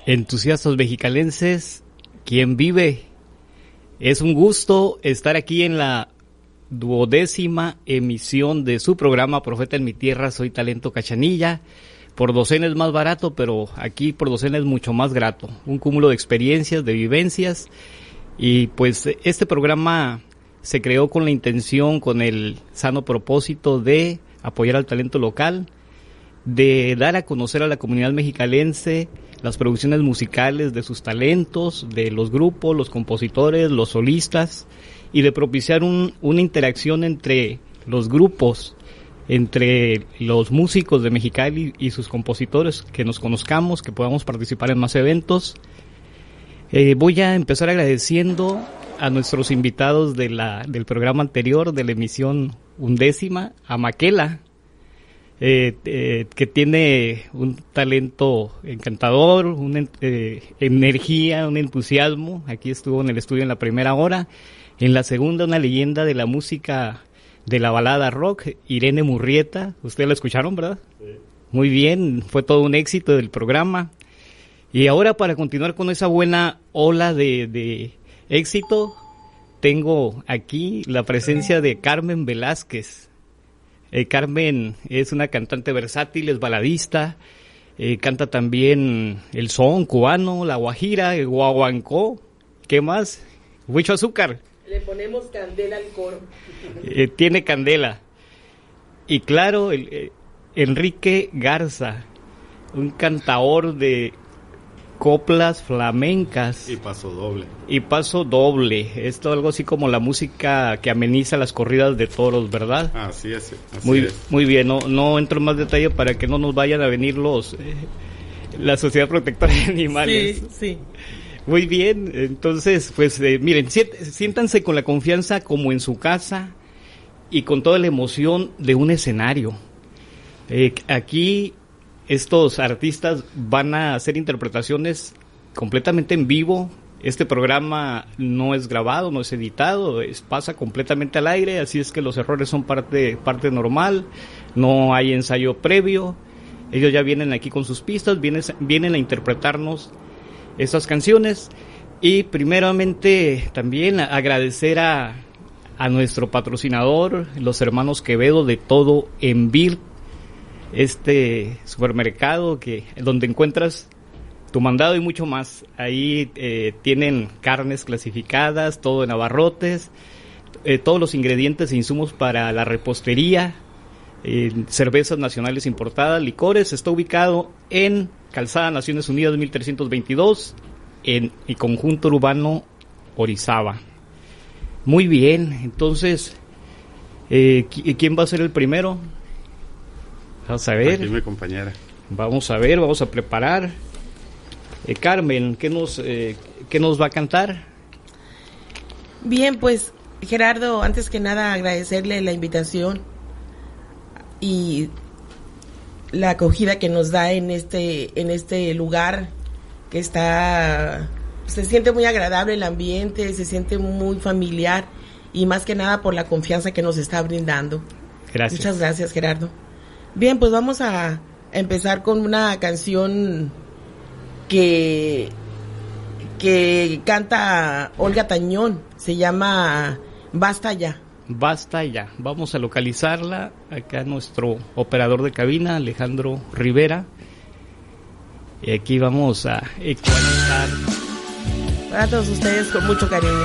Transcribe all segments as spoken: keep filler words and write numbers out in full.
Entusiastas mexicalenses, ¿quién vive? Es un gusto estar aquí en la duodécima emisión de su programa Profeta en mi tierra, soy Talento Cachanilla. Por docena es más barato, pero aquí por docena es mucho más grato. Un cúmulo de experiencias, de vivencias. Y pues este programa se creó con la intención, con el sano propósito de apoyar al talento local, de dar a conocer a la comunidad mexicalense las producciones musicales de sus talentos, de los grupos, los compositores, los solistas, y de propiciar un, una interacción entre los grupos, entre los músicos de Mexicali y sus compositores, que nos conozcamos, que podamos participar en más eventos. Eh, voy a empezar agradeciendo a nuestros invitados de la, del programa anterior, de la emisión undécima, a Maquela, Eh, eh, que tiene un talento encantador, una eh, energía, un entusiasmo. Aquí estuvo en el estudio en la primera hora. En la segunda, una leyenda de la música de la balada rock, Irene Murrieta. Ustedes la escucharon, ¿verdad? Sí. Muy bien, fue todo un éxito del programa. Y ahora, para continuar con esa buena ola de, de éxito, tengo aquí la presencia de Carmen Velázquez. Eh, Carmen es una cantante versátil, es baladista, eh, canta también el son cubano, la guajira, el guaguancó, ¿qué más? Huicho azúcar. Le ponemos candela al coro. Eh, tiene candela. Y claro, el, eh, Enrique Garza, un cantador de coplas flamencas. Y paso doble. Y paso doble. Esto es algo así como la música que ameniza las corridas de toros, ¿verdad? Así es. Así muy, es. muy bien, no, no entro en más detalle para que no nos vayan a venir los eh, la Sociedad Protectora de Animales. Sí, sí. Muy bien, entonces, pues eh, miren, siéntanse con la confianza como en su casa y con toda la emoción de un escenario. Eh, aquí estos artistas van a hacer interpretaciones completamente en vivo. Este programa no es grabado, no es editado, es, pasa completamente al aire, así es que los errores son parte, parte normal, no hay ensayo previo. Ellos ya vienen aquí con sus pistas, vienen, vienen a interpretarnos estas canciones. Y primeramente también agradecer a, a nuestro patrocinador, los hermanos Quevedo de Todo en Vir, este supermercado que donde encuentras tu mandado y mucho más. Ahí eh, tienen carnes clasificadas, todo en abarrotes, eh, todos los ingredientes e insumos para la repostería, eh, cervezas nacionales importadas, licores. Está ubicado en Calzada Naciones Unidas mil trescientos veintidós, en el conjunto urbano Orizaba. Muy bien, entonces, eh, ¿quién va a ser el primero? Vamos a ver. Aquí mi compañera. Vamos a ver, vamos a preparar. Eh, Carmen, ¿qué nos, eh, ¿qué nos va a cantar? Bien, pues Gerardo, antes que nada agradecerle la invitación y la acogida que nos da en este, en este lugar que está, se siente muy agradable el ambiente, se siente muy familiar y más que nada por la confianza que nos está brindando. Gracias. Muchas gracias, Gerardo. Bien, pues vamos a empezar con una canción que, que canta Olga Tañón, se llama Basta Ya. Basta Ya, vamos a localizarla, acá nuestro operador de cabina, Alejandro Rivera, y aquí vamos a ecualizar. Para todos ustedes con mucho cariño.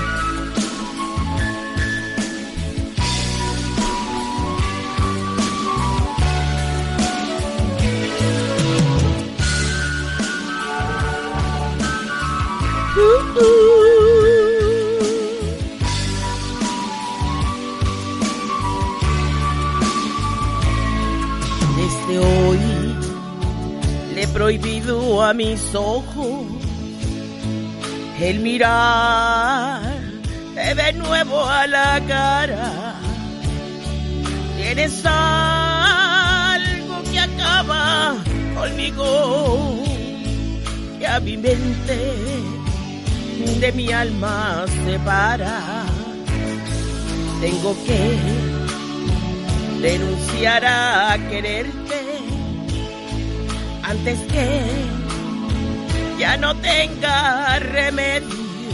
Desde hoy le he prohibido a mis ojos el mirar de nuevo a la cara. Tienes algo que acaba conmigo y a mi mente de mi alma separa. Tengo que renunciar a quererte antes que ya no tenga remedio.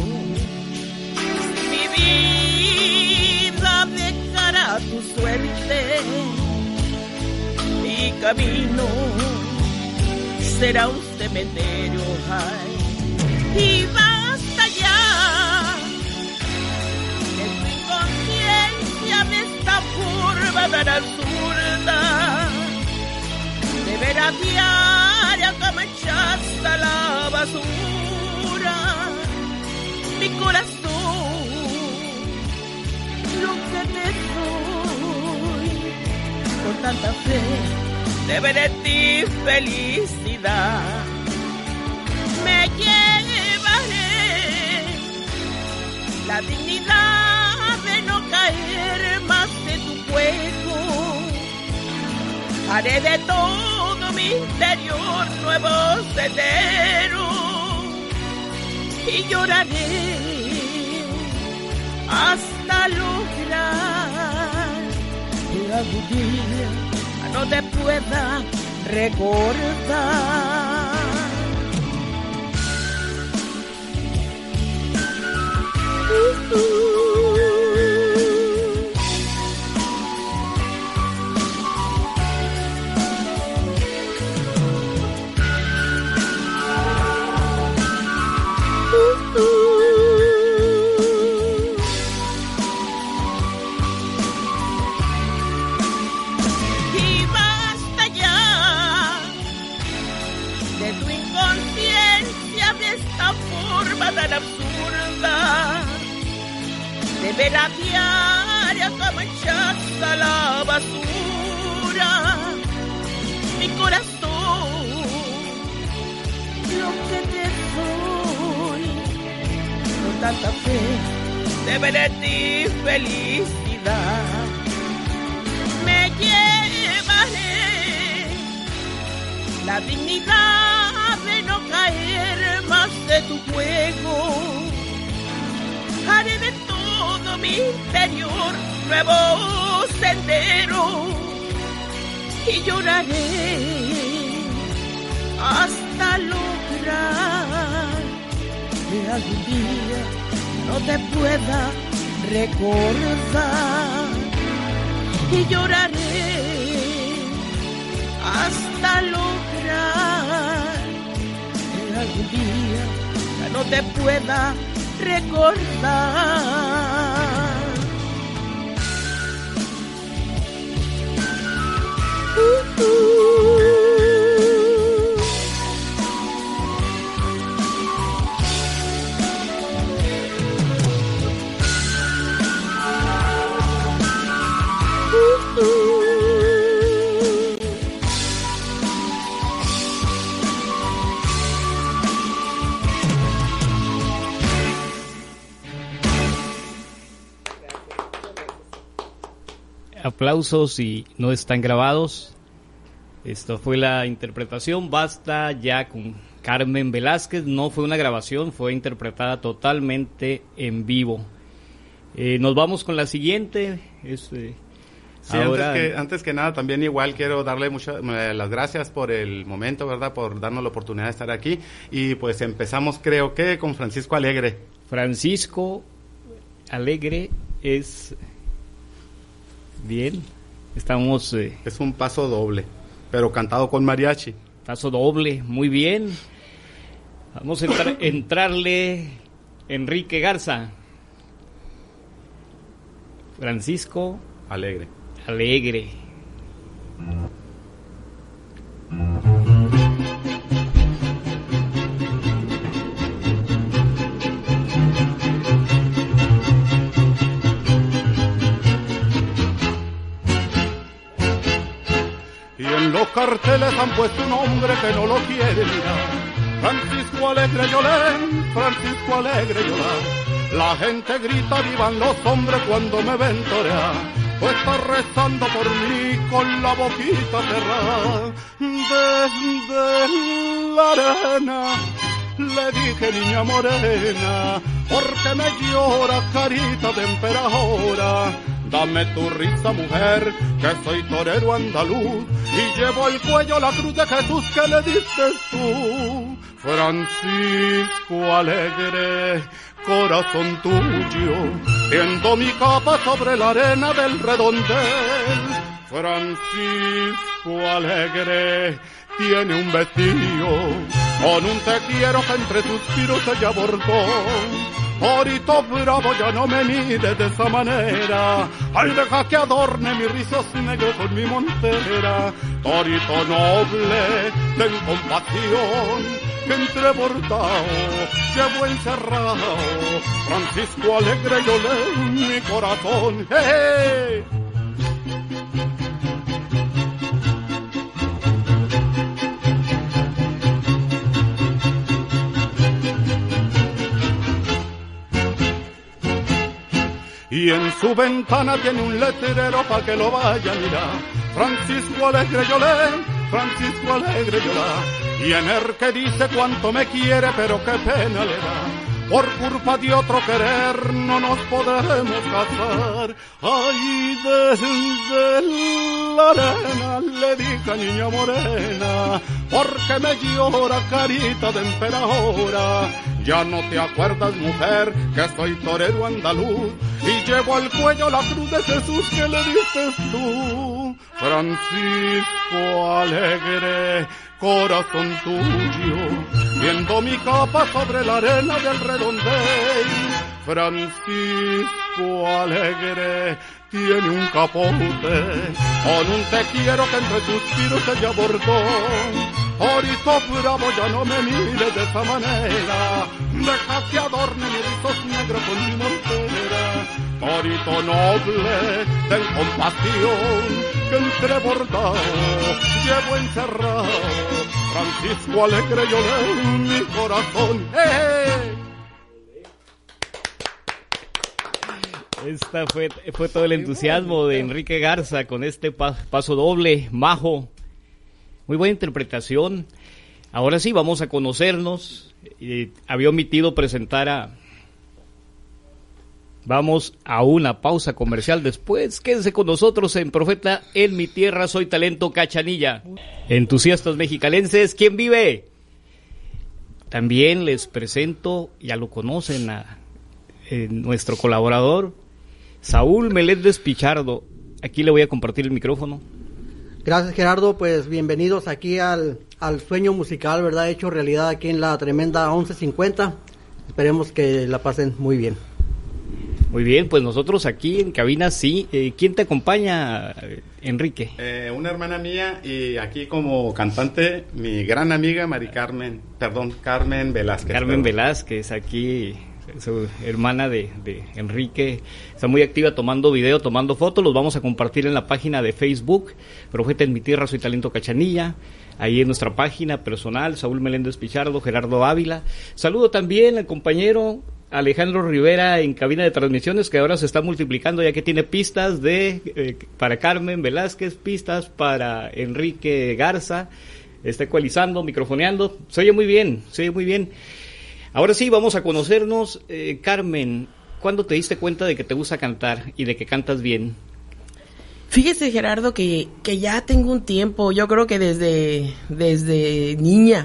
Mi vida dejará tu suerte, mi camino será un cementerio, ay, y basta ya que tu inconsciencia de esta forma tan absurda, de ver a diario como echaste a la basura mi corazón, lo que te doy con tanta fe, debe de ti felicidad. Me llevaré la dignidad de no caer más de tu juego. Haré de todo mi interior nuevo sendero y lloraré hasta lograr que algún día no te pueda recordar. Uh, uh. Uh, uh. Tan absurda de ver a diario como echaste a la basura mi corazón, lo que te doy con tanta fe, debe de ti felicidad. Me llevaré la dignidad de no caer más de tu juego. Haré de todo mi interior nuevo sendero y lloraré hasta lograr que algún día no te pueda recordar. Y lloraré hasta lograr que algún día ya no te pueda recordar. Uh, uh. Aplausos y no están grabados. Esto fue la interpretación Basta Ya con Carmen Velázquez. No fue una grabación, fue interpretada totalmente en vivo. Eh, nos vamos con la siguiente. Este, sí, ahora... antes, que, antes que nada, también igual quiero darle muchas eh, las gracias por el momento, ¿verdad? Por darnos la oportunidad de estar aquí. Y pues empezamos, creo que, con Francisco Alegre. Francisco Alegre es... Bien, estamos... Eh, es un paso doble, pero cantado con mariachi. Paso doble, muy bien. Vamos a entrar, entrarle Enrique Garza. Francisco Alegre. Alegre. Y en los carteles han puesto un hombre que no lo quiere mirar. Francisco Alegre Yolén, Francisco Alegre Yolén. La gente grita, vivan los hombres cuando me ven torear. Pues está rezando por mí con la boquita cerrada. Desde la arena le dije, niña morena, porque me llora carita de emperadora. Dame tu risa, mujer, que soy torero andaluz y llevo el cuello la cruz de Jesús que le diste tú. Francisco alegre, corazón tuyo, tiendo mi capa sobre la arena del redondel. Francisco alegre, tiene un vestido con un te quiero que entre suspiros ella bordó. Torito bravo, ya no me mires de esa manera, ay, deja que adorne mis rizos negros con mi montera. Torito noble, ten compasión, que entre bordado llevo encerrado. Francisco alegre, yo leo mi corazón. ¡Hey! Y en su ventana tiene un letrero pa' que lo vaya a mirar. Francisco alegre yo leo, Francisco alegre yo la. Y en él que dice cuánto me quiere, pero qué pena le da. Por culpa de otro querer no nos podremos casar. Ay, desde la arena le dije, niña morena, porque me llora carita de emperadora. Ya no te acuerdas, mujer, que soy torero andaluz y llevo al cuello la cruz de Jesús que le diste tú. Francisco alegre, corazón tuyo, viendo mi capa sobre la arena del redondel. Francisco alegre, tiene un capote con un te quiero que entre suspiros ella bordó. Torito bravo, ya no me mires de esa manera, deja que adorne mis rizos negros con mi montera. Torito noble, ten compasión, que entre bordado llevo encerrado. Francisco alegre, yo leo mi corazón. ¡Eh! Esta fue, fue todo el entusiasmo de Enrique Garza con este pa- paso doble, majo. Muy buena interpretación. Ahora sí, vamos a conocernos. Eh, había omitido presentar a... Vamos a una pausa comercial después. Quédense con nosotros en Profeta en mi tierra, soy talento Cachanilla. Entusiastas mexicalenses, ¿quién vive? También les presento, ya lo conocen, a eh, nuestro colaborador, Saúl Meléndez Pichardo. Aquí le voy a compartir el micrófono. Gracias, Gerardo, pues bienvenidos aquí al, al sueño musical, ¿verdad? Hecho realidad aquí en la tremenda once cincuenta. Esperemos que la pasen muy bien. Muy bien, pues nosotros aquí en cabina sí. Eh, ¿Quién te acompaña, Enrique? Eh, una hermana mía y aquí como cantante, mi gran amiga Mari Carmen, perdón, Carmen Velázquez. Carmen perdón. Velázquez, aquí su hermana de, de Enrique, está muy activa tomando video, tomando fotos. Los vamos a compartir en la página de Facebook, Profeta en mi tierra, soy talento Cachanilla. Ahí en nuestra página personal, Saúl Meléndez Pichardo, Gerardo Ávila. Saludo también al compañero Alejandro Rivera en cabina de transmisiones, que ahora se está multiplicando ya que tiene pistas de eh, para Carmen Velázquez, pistas para Enrique Garza. Está ecualizando, microfoneando. Se oye muy bien, se oye muy bien. Ahora sí, vamos a conocernos. Eh, Carmen, ¿cuándo te diste cuenta de que te gusta cantar y de que cantas bien? Fíjese, Gerardo, que, que ya tengo un tiempo, yo creo que desde, desde niña,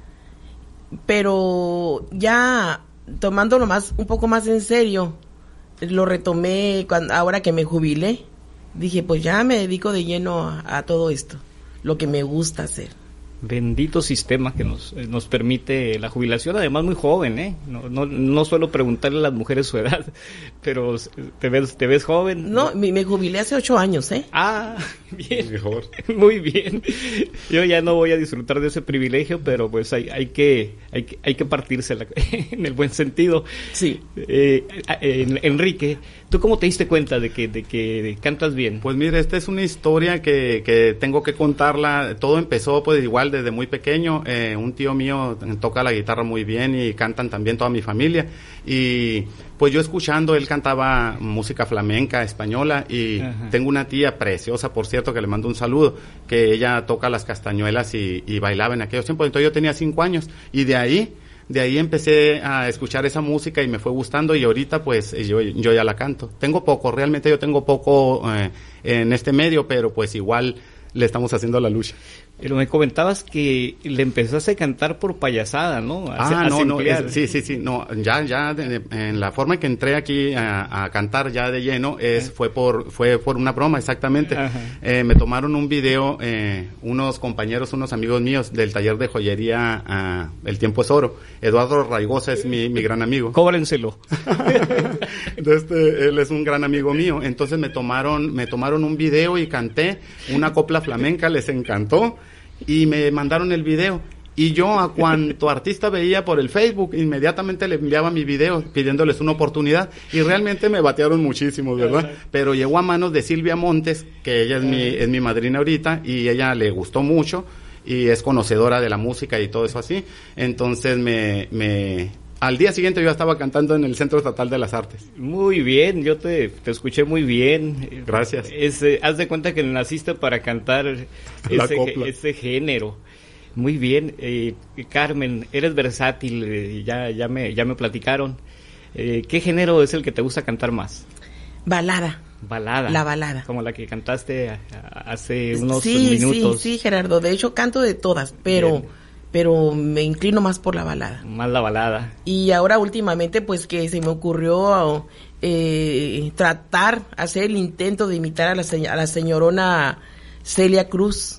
pero ya tomándolo más, un poco más en serio, lo retomé cuando, ahora que me jubilé. Dije, pues ya me dedico de lleno a, a todo esto, lo que me gusta hacer. Bendito sistema que nos, nos permite la jubilación, además muy joven, ¿eh? No, no, no suelo preguntarle a las mujeres su edad, pero te ves, te ves joven. No, me, me jubilé hace ocho años, ¿eh? Ah, bien. Mejor. Muy bien. Yo ya no voy a disfrutar de ese privilegio, pero pues hay, hay que, hay que, hay que partírsela en el buen sentido. Sí. Eh, eh, Enrique, ¿tú cómo te diste cuenta de que, de que cantas bien? Pues mire, esta es una historia que, que tengo que contarla. Todo empezó pues igual desde muy pequeño. Eh, un tío mío toca la guitarra muy bien y cantan también toda mi familia. Y pues yo escuchando, él cantaba música flamenca, española, y ajá, tengo una tía preciosa, por cierto, que le mando un saludo, que ella toca las castañuelas y, y bailaba en aquellos tiempos. Entonces yo tenía cinco años y de ahí De ahí empecé a escuchar esa música y me fue gustando, y ahorita pues yo, yo ya la canto. Tengo poco, realmente yo tengo poco eh, en este medio, pero pues igual le estamos haciendo la lucha. Pero me comentabas que le empezaste a cantar por payasada, ¿no? A, ah, a no, no, simplear. es, sí, sí, sí, no, ya, ya, de, de, en la forma en que entré aquí a, a cantar ya de lleno, es, fue por, fue por una broma, exactamente. Eh, me tomaron un video, eh, unos compañeros, unos amigos míos del taller de joyería, uh, El Tiempo es Oro. Eduardo Raigosa es mi, mi gran amigo. Cóbrenselo. Entonces, este, él es un gran amigo mío. Entonces me tomaron, me tomaron un video y canté una copla flamenca, les encantó. Y me mandaron el video, y yo a cuanto artista veía por el Facebook, inmediatamente le enviaba mi video pidiéndoles una oportunidad, y realmente me batearon muchísimo, ¿verdad? Pero llegó a manos de Silvia Montes, que ella es mi, es mi madrina ahorita, y ella le gustó mucho, y es conocedora de la música y todo eso así. Entonces me, me al día siguiente yo estaba cantando en el Centro Estatal de las Artes. Muy bien, yo te, te escuché muy bien. Gracias. Es, eh, haz de cuenta que naciste para cantar ese, ese género. Muy bien. Eh, Carmen, eres versátil, eh, ya, ya, me, ya me platicaron. Eh, ¿Qué género es el que te gusta cantar más? Balada. Balada. La balada. Como la que cantaste a, a, hace unos sí, minutos. Sí, sí, Gerardo. De hecho, canto de todas, pero... Bien. pero me inclino más por la balada. Más la balada. Y ahora últimamente, pues que se me ocurrió eh, tratar, hacer el intento de imitar a la, a la señorona Celia Cruz,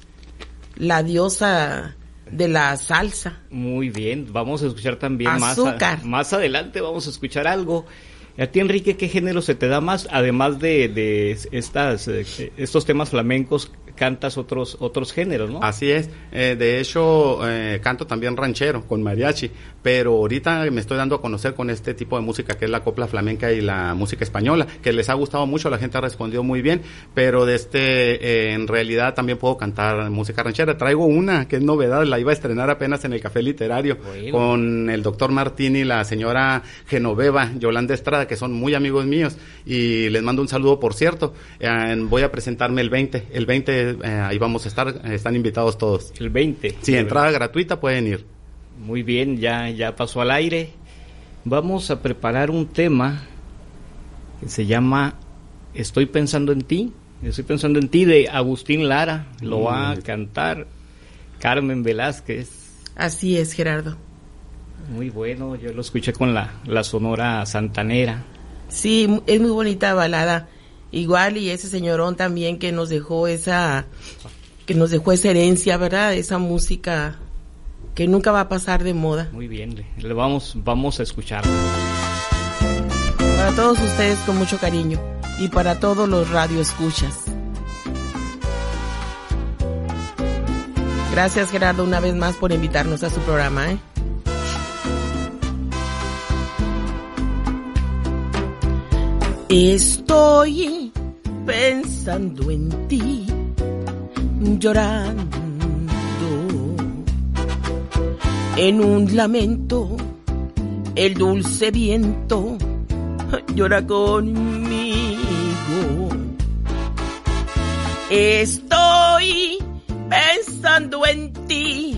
la diosa de la salsa. Muy bien, vamos a escuchar también Azúcar. más, a, más adelante, vamos a escuchar algo. A ti, Enrique, ¿qué género se te da más? Además de, de estas, estos temas flamencos, cantas otros otros géneros, ¿no? Así es. Eh, de hecho, eh, canto también ranchero con mariachi, pero ahorita me estoy dando a conocer con este tipo de música que es la copla flamenca y la música española, que les ha gustado mucho, la gente ha respondido muy bien, pero de este, eh, en realidad también puedo cantar música ranchera. Traigo una que es novedad, la iba a estrenar apenas en el Café Literario, bueno, con el doctor Martín y la señora Genoveva Yolanda Estrada, que son muy amigos míos, y les mando un saludo, por cierto. Eh, voy a presentarme el veinte, el veinte Eh, ahí vamos a estar, eh, están invitados todos. El veinte. Sí, entrada gratuita, pueden ir. Muy bien, ya, ya pasó al aire. Vamos a preparar un tema que se llama Estoy pensando en ti. Estoy pensando en ti, de Agustín Lara. Lo mm. va a cantar Carmen Velázquez. Así es, Gerardo. Muy bueno, yo lo escuché con la, la Sonora Santanera. Sí, es muy bonita balada. Igual, y ese señorón también que nos dejó esa, que nos dejó esa herencia, ¿verdad? Esa música que nunca va a pasar de moda. Muy bien, le, le vamos, vamos a escucharlo. Para todos ustedes con mucho cariño, y para todos los radioescuchas. Gracias, Gerardo, una vez más por invitarnos a su programa, ¿eh? Estoy pensando en ti, llorando, en un lamento, el dulce viento llora conmigo. Estoy pensando en ti,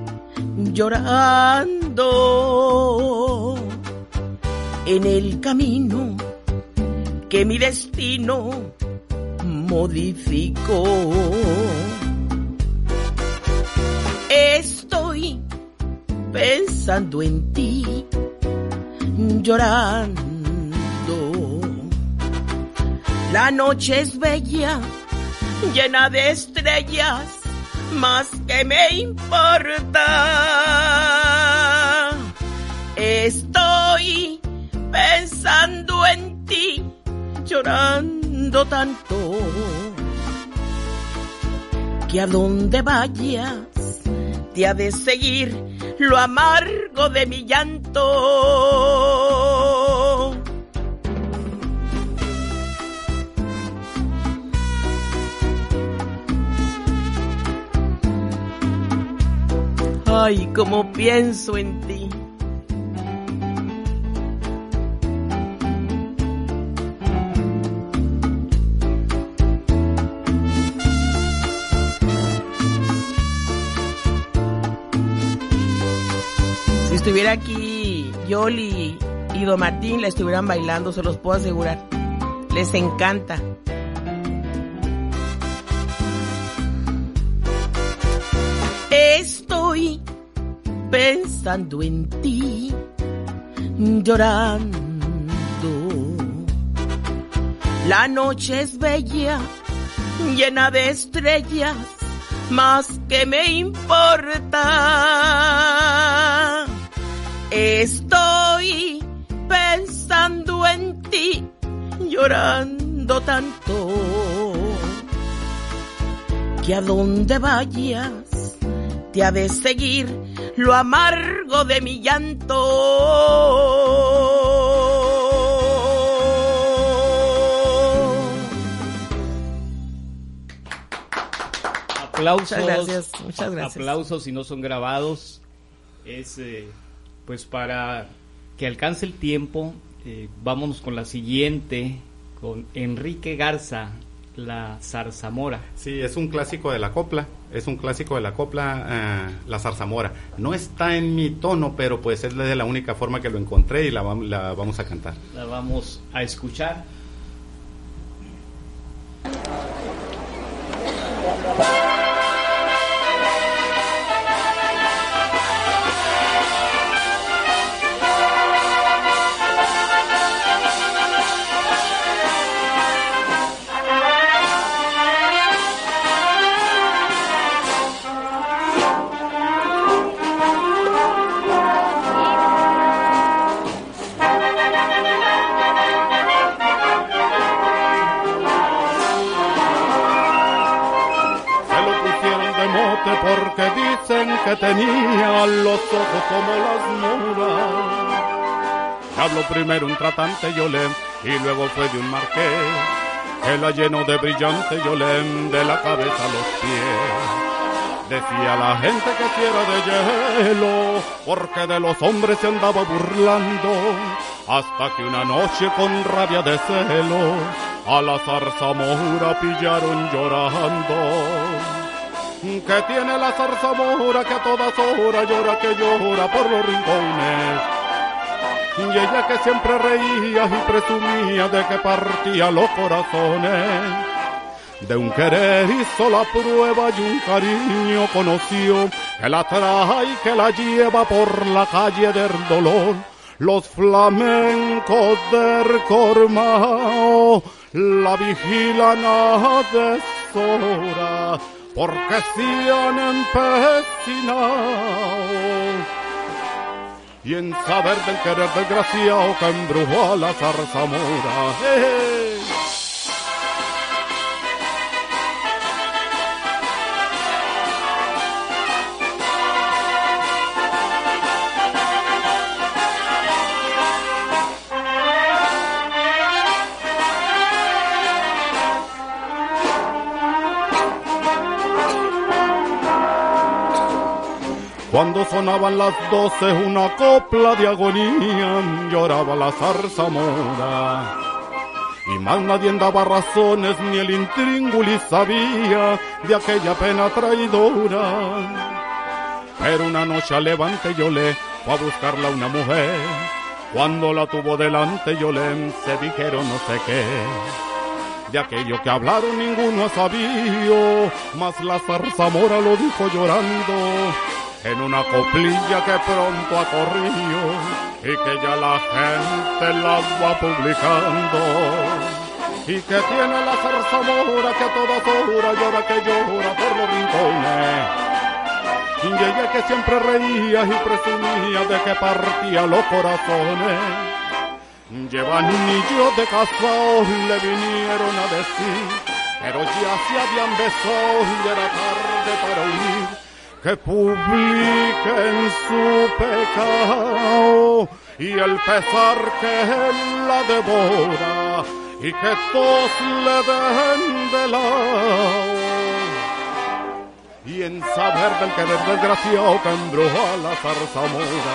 llorando, en el camino que mi destino modificó. Estoy pensando en ti, llorando. La noche es bella, llena de estrellas, más que me importa. Estoy pensando en ti, llorando tanto, que a donde vayas te ha de seguir lo amargo de mi llanto. Ay, cómo pienso en ti. Si estuviera aquí Yoli y Don Martín, la estuvieran bailando, se los puedo asegurar. Les encanta. Estoy pensando en ti, llorando. La noche es bella, llena de estrellas, más que me importa. Estoy pensando en ti, llorando tanto, que a donde vayas te ha de seguir lo amargo de mi llanto. Aplausos, muchas gracias, muchas gracias. Aplausos si no son grabados. Es eh, pues para que alcance el tiempo. Eh, vámonos con la siguiente, con Enrique Garza, La Zarzamora. Sí, es un clásico de la copla, es un clásico de la copla, eh, La Zarzamora. No está en mi tono, pero pues es de la única forma que lo encontré y la, la vamos a cantar. La vamos a escuchar. Porque dicen que tenía los ojos como las muras. Habló primero un tratante Yolem y luego fue de un marqués que la llenó de brillante Yolem de la cabeza a los pies. Decía la gente que si era de hielo porque de los hombres se andaba burlando, hasta que una noche con rabia de celo a la zarzamora pillaron llorando. Que tiene la zarzamora que a todas horas llora, que llora por los rincones. Y ella que siempre reía y presumía de que partía los corazones. De un querer hizo la prueba y un cariño conoció, que la trae y que la lleva por la calle del dolor. Los flamencos del Cormao la vigilan a deshora, porque se han empecinado y en saber del querer desgraciado que embrujó a la zarzamora. ¡Hey! Cuando sonaban las doce una copla de agonía, lloraba la zarzamora. Y más nadie daba razones, ni el intríngulis sabía de aquella pena traidora. Pero una noche al levante Yolé fue a buscarla una mujer. Cuando la tuvo delante Yolé se dijeron no sé qué. De aquello que hablaron ninguno sabía, mas la zarzamora lo dijo llorando en una coplilla que pronto ha corrido y que ya la gente la va publicando. Y que tiene la zarzamora que a todas horas llora, que llora por los rincones. Y ella que siempre reía y presumía de que partía los corazones. Lleva anillos de casados, le vinieron a decir, pero ya se habían besado y era tarde para huir. Que publiquen su pecado y el pesar que la devora, y que todos le den de lado. Y en saber del querer desgraciado que embrujó a la zarzamora.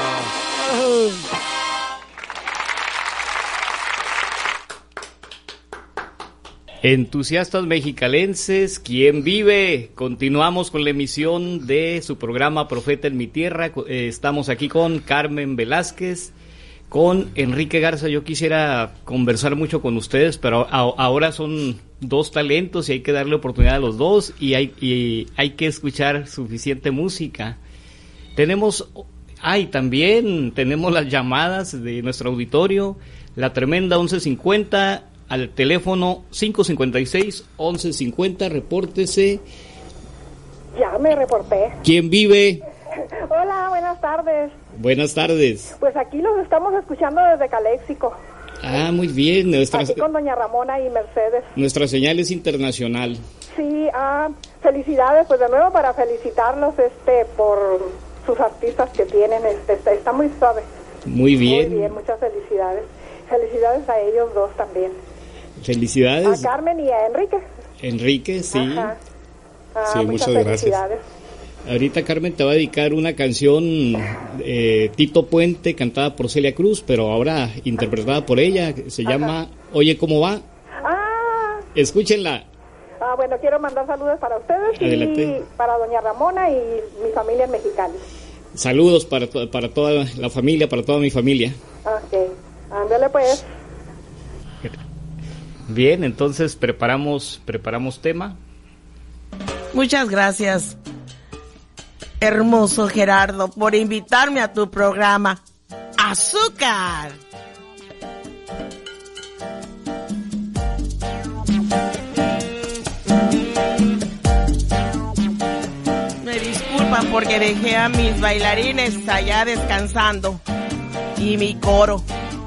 Entusiastas mexicalenses, ¿quién vive? Continuamos con la emisión de su programa Profeta en mi Tierra. Eh, estamos aquí con Carmen Velázquez, con Enrique Garza. Yo quisiera conversar mucho con ustedes, pero a, ahora son dos talentos y hay que darle oportunidad a los dos y hay, y hay que escuchar suficiente música. Tenemos, ay, también tenemos las llamadas de nuestro auditorio, la tremenda once cincuenta, al teléfono cinco cincuenta y seis, once cincuenta, repórtese. Ya me reporté. ¿Quién vive? Hola, buenas tardes. Buenas tardes. Pues aquí los estamos escuchando desde Caléxico. Ah, muy bien. Nuestra, aquí con doña Ramona y Mercedes. Nuestra señal es internacional. Sí, ah, felicidades, pues de nuevo para felicitarlos este por sus artistas que tienen, este está, está muy suave. Muy bien. Muy bien, muchas felicidades. Felicidades a ellos dos también. Felicidades. A Carmen y a Enrique. Enrique, sí. Ajá. Ah, sí, muchas gracias. Ahorita Carmen te va a dedicar una canción, eh, Tito Puente, cantada por Celia Cruz, pero ahora interpretada por ella, se Ajá. llama Oye ¿Cómo va? Ah. Escúchenla. Ah, bueno, quiero mandar saludos para ustedes Adelante. Y para doña Ramona y mi familia en Mexicali. Saludos para, to- para toda la familia, para toda mi familia. Ok, ándale pues. Bien, entonces preparamos, preparamos tema. Muchas gracias, hermoso Gerardo, por invitarme a tu programa. ¡Azúcar! Me disculpan porque dejé a mis bailarines allá descansando y mi coro.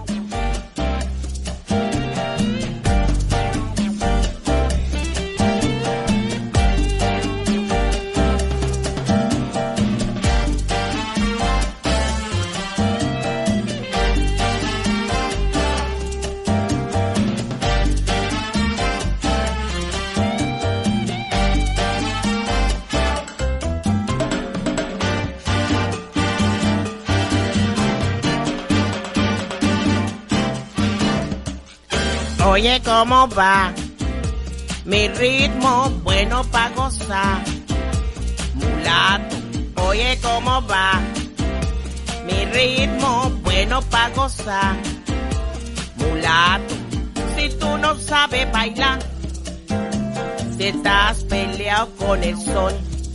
Oye, ¿cómo va? Mi ritmo bueno pa' gozar. Mulato, oye, ¿cómo va? Mi ritmo bueno pa' gozar. Mulato, si tú no sabes bailar, si estás peleado con el sol,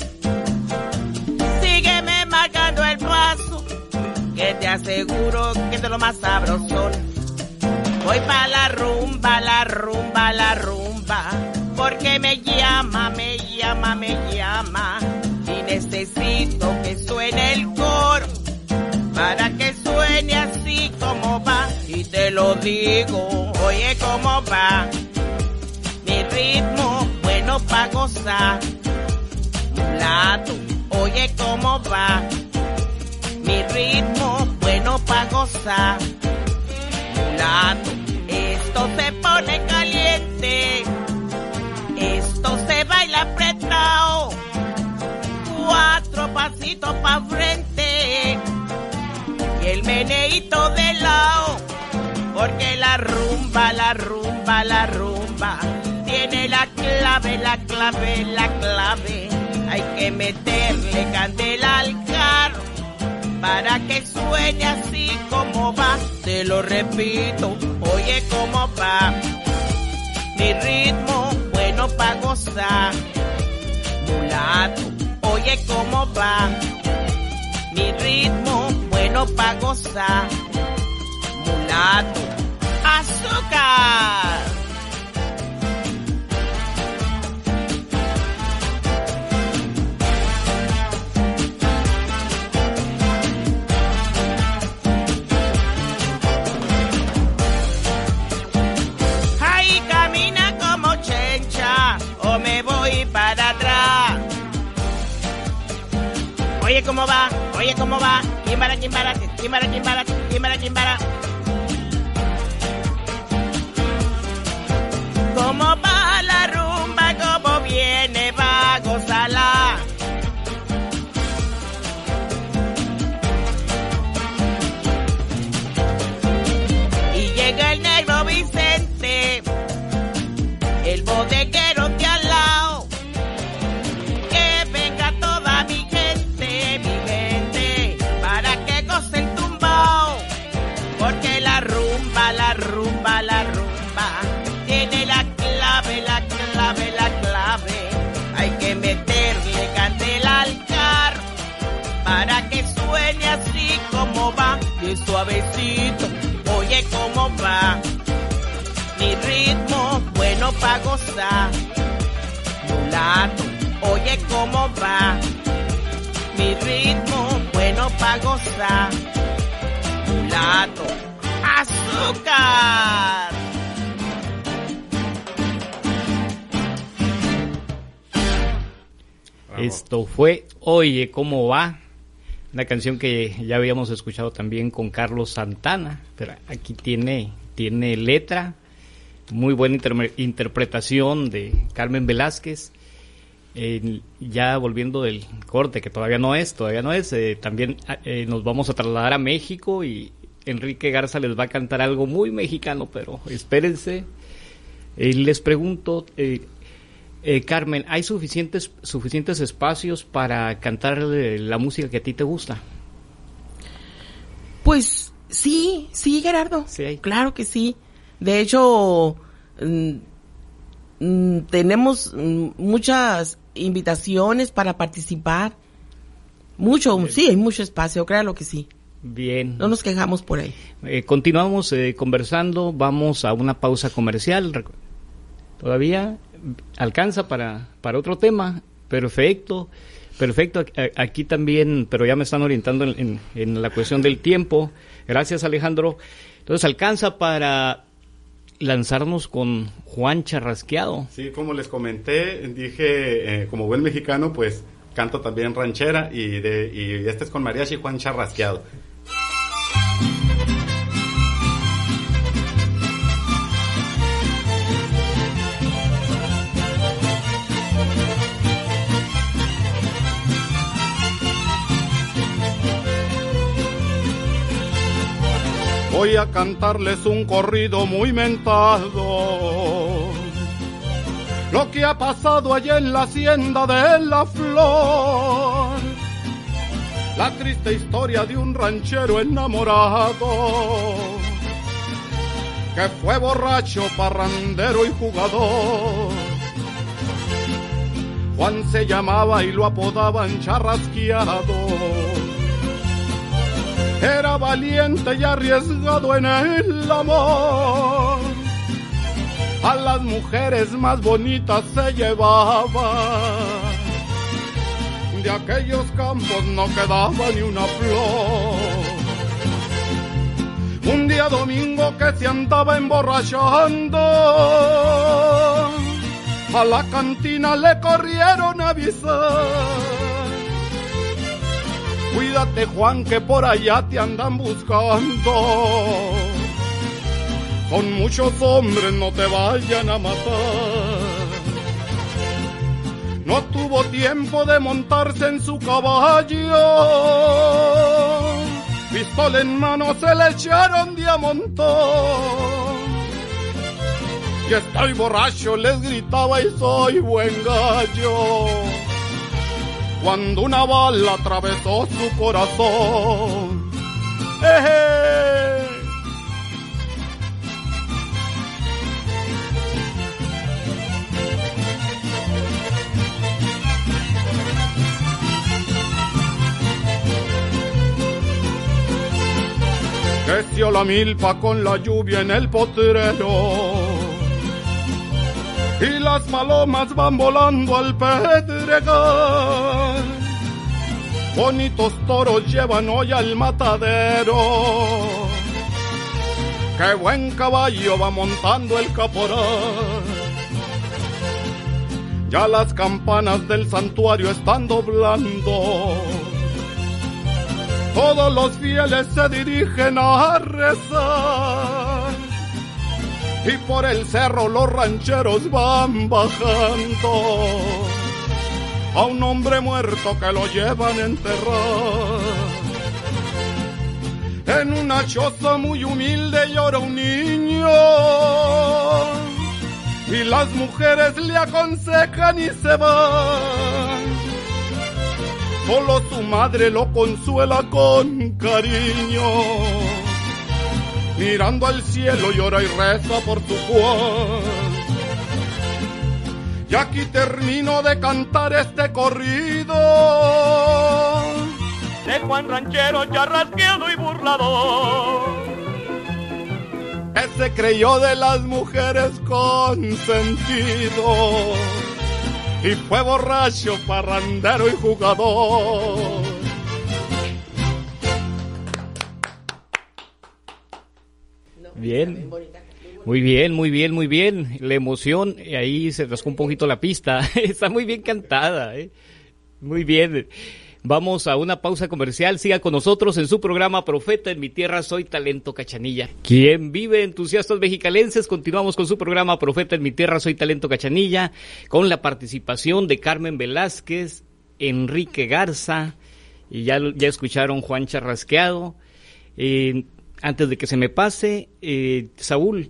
sígueme marcando el paso, que te aseguro que es lo más sabrosón. Voy pa' la rumba, la rumba, la rumba, porque me llama, me llama, me llama, y necesito que suene el coro, para que suene así como va, y te lo digo, oye cómo va, mi ritmo bueno pa' gozar, mulato, oye cómo va, mi ritmo bueno pa' gozar. Mulato, esto se pone caliente, esto se baila apretado, cuatro pasitos pa' frente y el meneíto de lado, porque la rumba, la rumba, la rumba tiene la clave, la clave, la clave, hay que meterle candela al carro para que suene así como va, te lo repito, oye cómo va, mi ritmo bueno pa' gozar, mulato, oye cómo va, mi ritmo bueno pa' gozar, mulato, azúcar. Me voy para atrás. Oye cómo va, oye cómo va, quimbara, quimbara, quimbara, quimbara, quimbara, quimbara. Cómo va la rumba, cómo viene, va a gozarla. Y llega el negro Vicente, el bodeguero de al lado, que venga toda mi gente, mi gente, para que goce el tumbao, porque la rumba, la rumba, la rumba, tiene la clave, la clave. oye cómo va, mi ritmo bueno pa' gozar. Mulato, oye cómo va, mi ritmo bueno pa' gozar. Mulato, azúcar. Esto fue Oye cómo va, una canción que ya habíamos escuchado también con Carlos Santana, pero aquí tiene, tiene letra, muy buena inter- interpretación de Carmen Velázquez. Eh, ya volviendo del corte, que todavía no es, todavía no es, eh, también eh, nos vamos a trasladar a México y Enrique Garza les va a cantar algo muy mexicano, pero espérense. Eh, les pregunto, eh, eh, Carmen, ¿hay suficientes suficientes espacios para cantar eh, la música que a ti te gusta? Pues sí, sí, Gerardo. Sí hay. Claro que sí. De hecho, mm, mm, tenemos mm, muchas invitaciones para participar. Mucho, bien. Sí, hay mucho espacio, claro que sí. Bien. No nos quejamos por ahí. Eh, continuamos eh, conversando, vamos a una pausa comercial. Todavía alcanza para, para otro tema. Perfecto, perfecto. Aquí también, pero ya me están orientando en, en, en la cuestión del tiempo. Gracias, Alejandro. Entonces, alcanza para lanzarnos con Juan Charrasqueado. Sí, como les comenté, dije, eh, como buen mexicano, pues canto también ranchera y, de, y este es con mariachi, Juan Charrasqueado. Voy a cantarles un corrido muy mentado, lo que ha pasado allá en la hacienda de La Flor, la triste historia de un ranchero enamorado, que fue borracho, parrandero y jugador. Juan se llamaba y lo apodaban Charrasqueado. Era valiente y arriesgado en el amor, a las mujeres más bonitas se llevaba, de aquellos campos no quedaba ni una flor. Un día domingo que se andaba emborrachando, a la cantina le corrieron a avisar. Cuídate, Juan, que por allá te andan buscando. Con muchos hombres no te vayan a matar. No tuvo tiempo de montarse en su caballo. Pistola en mano se le echaron de a montón. Y estoy borracho, les gritaba y soy buen gallo. Cuando una bala atravesó su corazón. ¡Eh! Creció la milpa con la lluvia en el potrero, y las palomas van volando al pedregal. Bonitos toros llevan hoy al matadero, qué buen caballo va montando el caporal. Ya las campanas del santuario están doblando, todos los fieles se dirigen a rezar, y por el cerro los rancheros van bajando a un hombre muerto que lo llevan a enterrar. En una choza muy humilde llora un niño, y las mujeres le aconsejan y se van. Solo su madre lo consuela con cariño, mirando al cielo llora y reza por su Juan. Y aquí termino de cantar este corrido de Juan Ranchero, charrasqueado y burlador. que se creyó de las mujeres consentido y fue borracho, parrandero y jugador. Bien, muy bien, muy bien, muy bien. La emoción, ahí se rascó un poquito la pista. Está muy bien cantada, ¿eh? Muy bien. Vamos a una pausa comercial. Siga con nosotros en su programa Profeta en mi tierra, soy talento Cachanilla. ¿Quién vive? Entusiastas mexicalenses. Continuamos con su programa Profeta en mi tierra, soy talento Cachanilla, con la participación de Carmen Velázquez, Enrique Garza, y ya, ya escucharon Juan Charrasqueado. Eh, antes de que se me pase, eh, Saúl,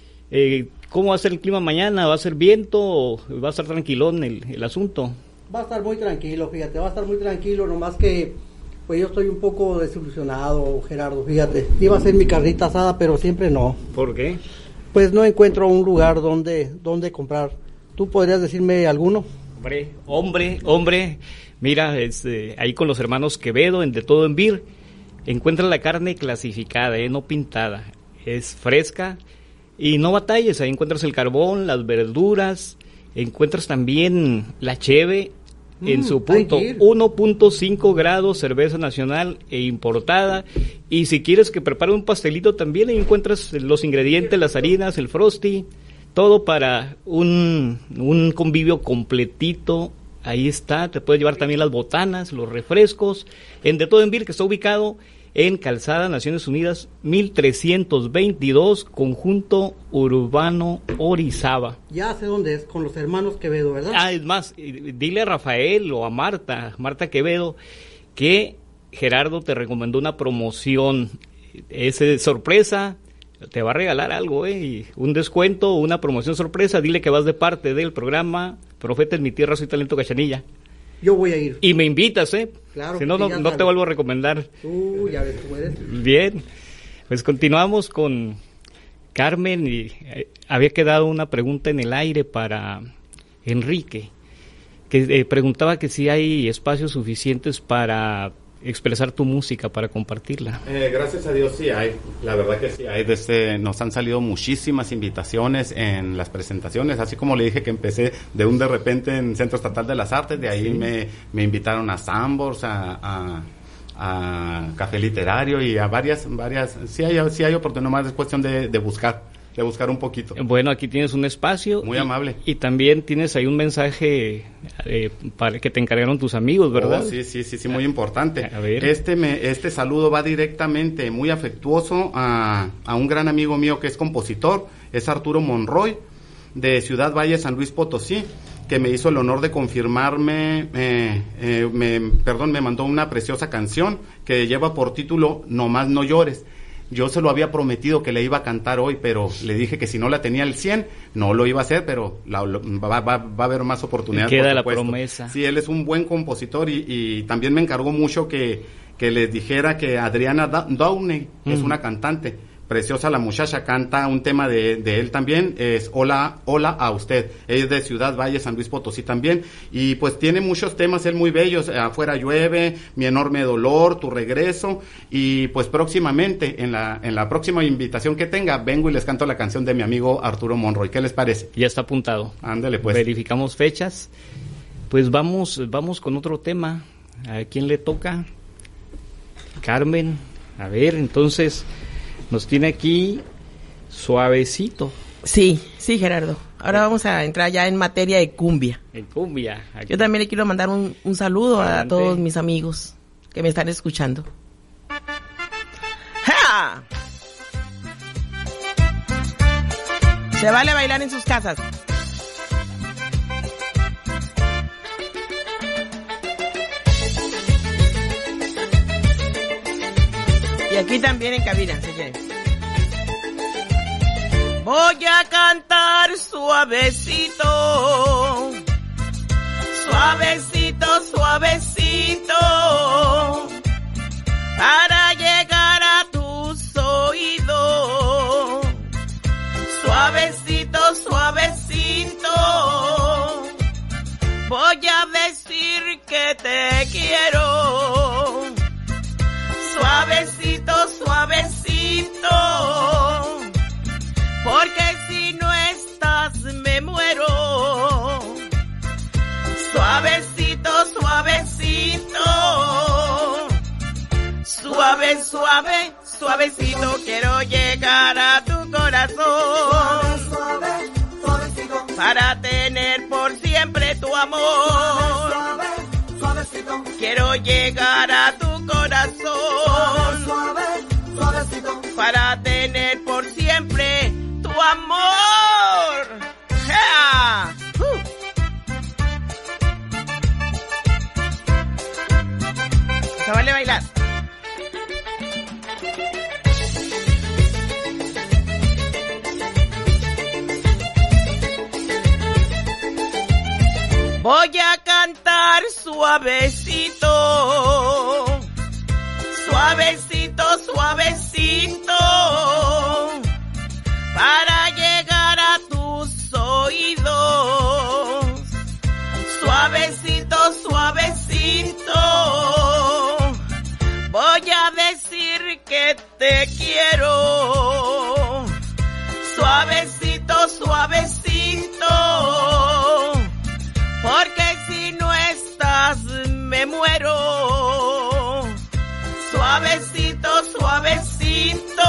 eh, ¿cómo va a ser el clima mañana? ¿Va a ser viento o va a estar tranquilón el, el asunto? Va a estar muy tranquilo, fíjate, va a estar muy tranquilo, nomás que pues yo estoy un poco desilusionado, Gerardo, fíjate. Iba a ser mi carnita asada, pero siempre no. ¿Por qué? Pues no encuentro un lugar donde, donde comprar. ¿Tú podrías decirme alguno? Hombre, hombre, hombre, mira, es, eh, ahí con los hermanos Quevedo, en De Todo en Bir, encuentra la carne clasificada, eh, no pintada, es fresca y no batalles, ahí encuentras el carbón, las verduras, encuentras también la cheve mm, en su punto, uno punto cinco grados, cerveza nacional e importada, y si quieres que prepare un pastelito también ahí encuentras los ingredientes, las harinas, el frosty, todo para un, un convivio completito. Ahí está, te puedes llevar también las botanas, los refrescos, en De Todo en Bir, que está ubicado en Calzada Naciones Unidas mil trescientos veintidós, conjunto urbano Orizaba. Ya sé dónde es, con los hermanos Quevedo, ¿verdad? Ah, es más, dile a Rafael o a Marta, Marta Quevedo, que Gerardo te recomendó una promoción, es eh, sorpresa, te va a regalar algo, eh, y un descuento, una promoción sorpresa, dile que vas de parte del programa Profeta en mi tierra, soy talento Cachanilla. Yo voy a ir. Y me invitas, ¿eh? Claro. Si no, no, no te vuelvo a recomendar. Uh, ya ves cómo eres. Bien, pues continuamos con Carmen y eh, había quedado una pregunta en el aire para Enrique, que eh, preguntaba que si hay espacios suficientes para expresar tu música, para compartirla. Eh, gracias a Dios sí hay, la verdad que sí hay. Desde, nos han salido muchísimas invitaciones en las presentaciones, así como le dije que empecé de un de repente en Centro Estatal de las Artes, de ahí sí. me, me invitaron a Sambors, a, a, a Café Literario y a varias, varias, sí hay, sí hay oportunidad, más es cuestión de, de buscar. de buscar un poquito. Bueno, aquí tienes un espacio. Muy y, amable. Y también tienes ahí un mensaje eh, para que te encargaron tus amigos, ¿verdad? Oh, sí, sí, sí, sí, muy importante. A ver. Este, me, este saludo va directamente, muy afectuoso, a, a un gran amigo mío que es compositor, es Arturo Monroy, de Ciudad Valle, San Luis Potosí, que me hizo el honor de confirmarme, eh, eh, me, perdón, me mandó una preciosa canción que lleva por título No Más No Llores. Yo se lo había prometido que le iba a cantar hoy, pero le dije que si no la tenía al cien, no lo iba a hacer, pero la, la, va, va, va a haber más oportunidades. Queda la promesa. Sí, él es un buen compositor y, y también me encargó mucho que, que les dijera que Adriana Downey mm. es una cantante. Preciosa la muchacha, canta un tema de, de él también, es Hola, Hola a Usted, es de Ciudad Valle, San Luis Potosí también, y pues tiene muchos temas él muy bellos, Afuera Llueve, Mi Enorme Dolor, Tu Regreso, y pues próximamente, en la, en la próxima invitación que tenga, vengo y les canto la canción de mi amigo Arturo Monroy. ¿Qué les parece? Ya está apuntado. Ándale pues. Verificamos fechas, pues vamos, vamos con otro tema. ¿A quién le toca? Carmen, a ver, entonces... Nos tiene aquí Suavecito. Sí, sí, Gerardo. Ahora vamos a entrar ya en materia de cumbia. En cumbia. Aquí. Yo también le quiero mandar un, un saludo Adelante. a todos mis amigos que me están escuchando. ¡Ja! Se vale bailar en sus casas. Y aquí también en cabina, señores. Voy a cantar suavecito, suavecito, suavecito, para llegar a tus oídos. Suavecito, suavecito, voy a decir que te quiero. Suavecito, suavecito, suavecito quiero llegar a tu corazón. Suave, suave, suavecito. Para tener por siempre tu amor. Suave, suavecito. Quiero llegar a tu corazón. Suave, suavecito. Para tener por siempre tu amor. ¡Yeah! Uh. Se vale bailar. Voy a cantar suavecito, suavecito, suavecito, para llegar a tus oídos. Suavecito, suavecito, voy a decir que te quiero. Suavecito, suavecito, porque si no estás me muero. Suavecito, suavecito,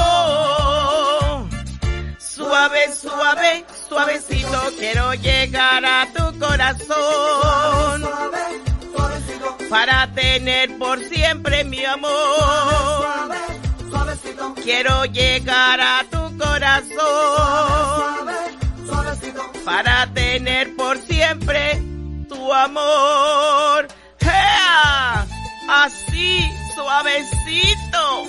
suave, suave, suavecito, quiero llegar a tu corazón. Suave, suavecito. Para tener por siempre mi amor. Suave, suavecito. Quiero llegar a tu corazón. Suave, suavecito. Para tener por siempre tu amor. ¡Ea! Así, suavecito.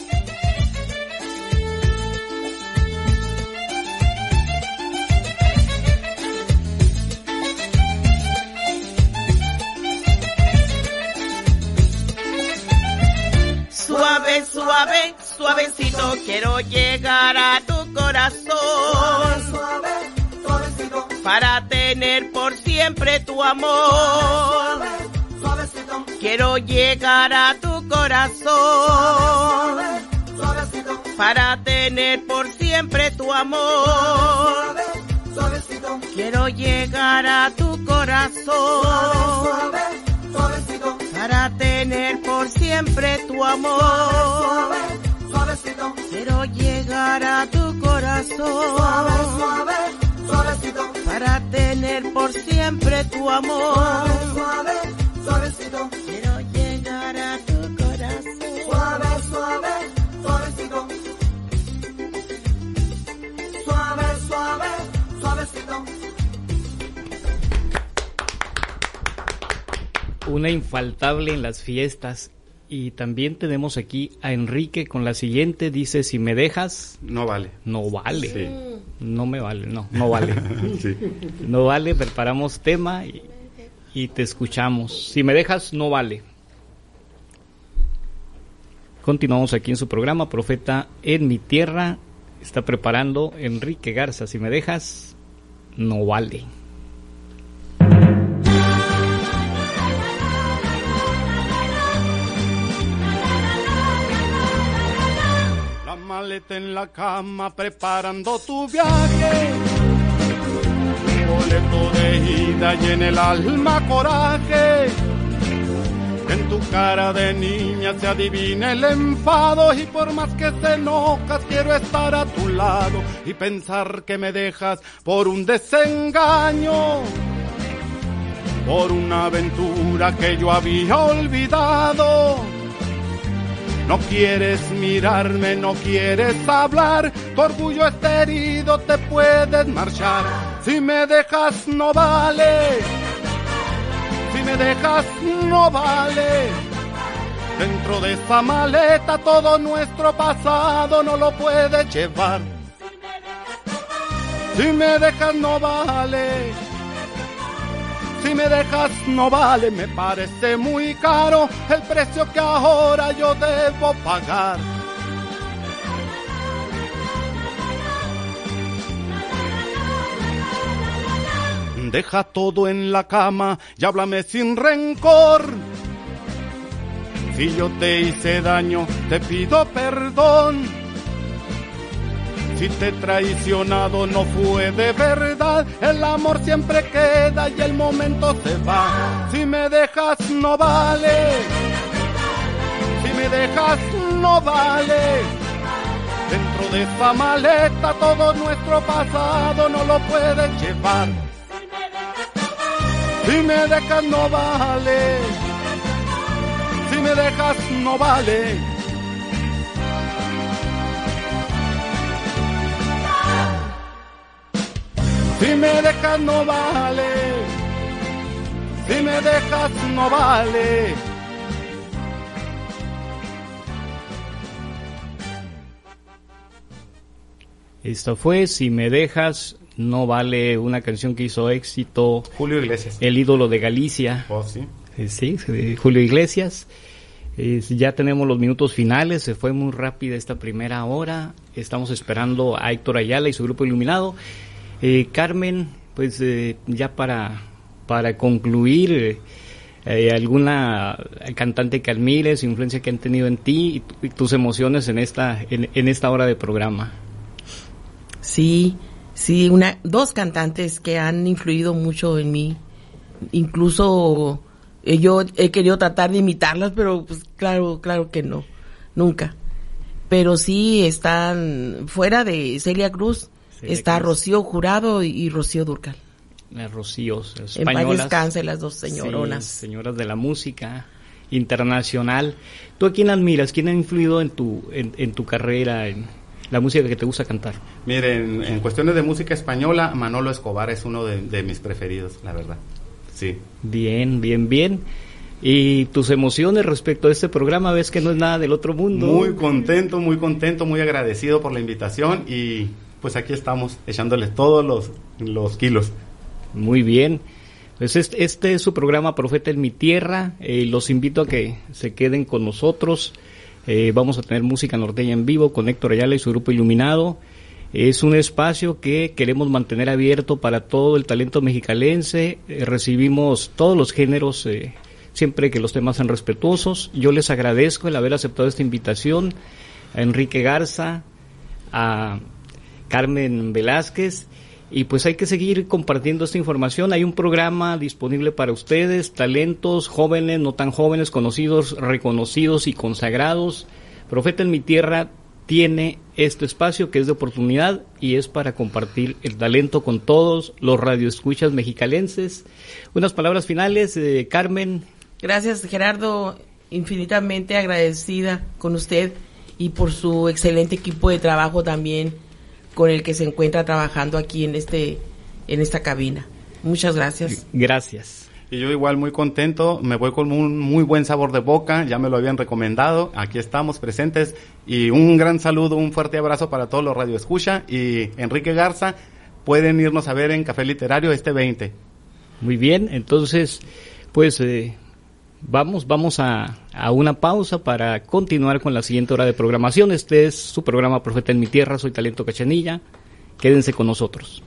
Suave, suave, suavecito, quiero llegar a tu corazón. Suave, suavecito. Para tener por siempre tu amor. Suave, suavecito. Quiero llegar a tu corazón. Suave, suavecito. Para tener por siempre tu amor. Suave, suavecito. Quiero llegar a tu corazón. Suave, suavecito. Para tener por siempre tu amor. Suave, suavecito. Quiero llegar a tu corazón. Suave, suave, suavecito. Para tener por siempre tu amor. Suave, suavecito. Quiero llegar a tu corazón. Suave, suave, suavecito. Suave, suave, suavecito. Una infaltable en las fiestas. Y también tenemos aquí a Enrique con la siguiente. Dice, si me dejas, No vale. no vale. Sí. No me vale, no, no vale. Sí. No vale, preparamos tema y, y te escuchamos. Si me dejas, no vale. Continuamos aquí en su programa, Profeta en mi tierra. Está preparando Enrique Garza. Si me dejas, no vale. La maleta en la cama preparando tu viaje, boleto de ida y en el alma coraje. En tu cara de niña se adivina el enfado y por más que te enojas quiero estar a tu lado y pensar que me dejas por un desengaño, por una aventura que yo había olvidado. No quieres mirarme, no quieres hablar, tu orgullo está herido, te puedes marchar. Si me dejas no vale, si me dejas no vale. Dentro de esa maleta todo nuestro pasado no lo puedes llevar. Si me dejas no vale, si me dejas no vale, me parece muy caro el precio que ahora yo debo pagar. Deja todo en la cama y háblame sin rencor. Si yo te hice daño, te pido perdón. Si te he traicionado no fue de verdad, el amor siempre queda y el momento se va. Si me dejas no vale, si me dejas no vale. Dentro de esa maleta todo nuestro pasado no lo pueden llevar. Si me dejas no vale, si me dejas no vale. Si me dejas no vale, si me dejas no vale. Esta fue Si me dejas no vale, una canción que hizo éxito Julio Iglesias, el ídolo de Galicia. Oh, sí. Eh, Sí, de Julio Iglesias. Eh, ya tenemos los minutos finales, se fue muy rápida esta primera hora. Estamos esperando a Héctor Ayala y su grupo Iluminado. Eh, Carmen, pues eh, ya para, para concluir, eh, eh, alguna cantante que admires, influencia que han tenido en ti y, tu- y tus emociones en esta, en, en esta hora de programa. Sí, sí, una, dos cantantes que han influido mucho en mí. Incluso eh, yo he querido tratar de imitarlas, pero pues claro, claro que no, nunca. Pero sí están fuera de Celia Cruz, Celia está Cruz. Rocío Jurado y, y Rocío Dúrcal. Las Rocíos En paz españolas. descanse las dos señoronas. Sí, señoras de la música internacional. ¿Tú a quién admiras? ¿Quién ha influido en tu, en, en tu carrera, en la música que te gusta cantar? Miren, en cuestiones de música española, Manolo Escobar es uno de, de mis preferidos, la verdad. Sí. Bien, bien, bien. ¿Y tus emociones respecto a este programa? ¿Ves que no es nada del otro mundo? Muy contento, muy contento, muy agradecido por la invitación y pues aquí estamos echándoles todos los, los kilos. Muy bien. Pues este, este es su programa Profeta en mi Tierra. Eh, los invito a que se queden con nosotros. Eh, vamos a tener música norteña en vivo con Héctor Ayala y su grupo Iluminado. Es un espacio que queremos mantener abierto para todo el talento mexicalense. Eh, recibimos todos los géneros, eh, siempre que los temas sean respetuosos. Yo les agradezco el haber aceptado esta invitación a Enrique Garza, a Carmen Velázquez, y pues hay que seguir compartiendo esta información. Hay un programa disponible para ustedes, talentos jóvenes, no tan jóvenes, conocidos, reconocidos y consagrados. Profeta en mi Tierra tiene este espacio que es de oportunidad y es para compartir el talento con todos los radioescuchas mexicalenses. Unas palabras finales, eh, Carmen. Gracias, Gerardo, infinitamente agradecida con usted y por su excelente equipo de trabajo también con el que se encuentra trabajando aquí en este en esta cabina. Muchas gracias. Gracias. Y yo igual muy contento, me voy con un muy buen sabor de boca, ya me lo habían recomendado, aquí estamos presentes y un gran saludo, un fuerte abrazo para todos los radioescucha y Enrique Garza, pueden irnos a ver en Café Literario este veinte. Muy bien, entonces pues eh, vamos vamos a, a una pausa para continuar con la siguiente hora de programación. Este es su programa Profeta en mi Tierra, soy Talento Cachanilla, quédense con nosotros.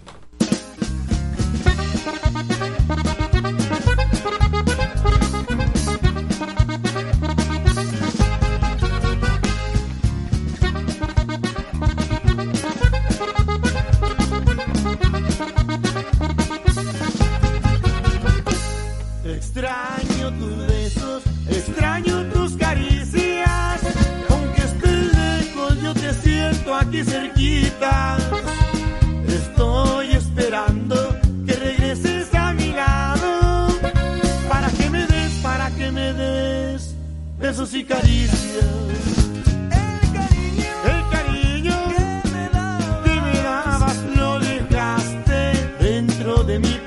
Extraño tus besos, extraño tus caricias, aunque estés lejos yo te siento aquí cerquita. Estoy esperando que regreses a mi lado, para que me des, para que me des besos y caricias. El cariño, el cariño que me dabas, que me dabas lo dejaste dentro de mi pecho.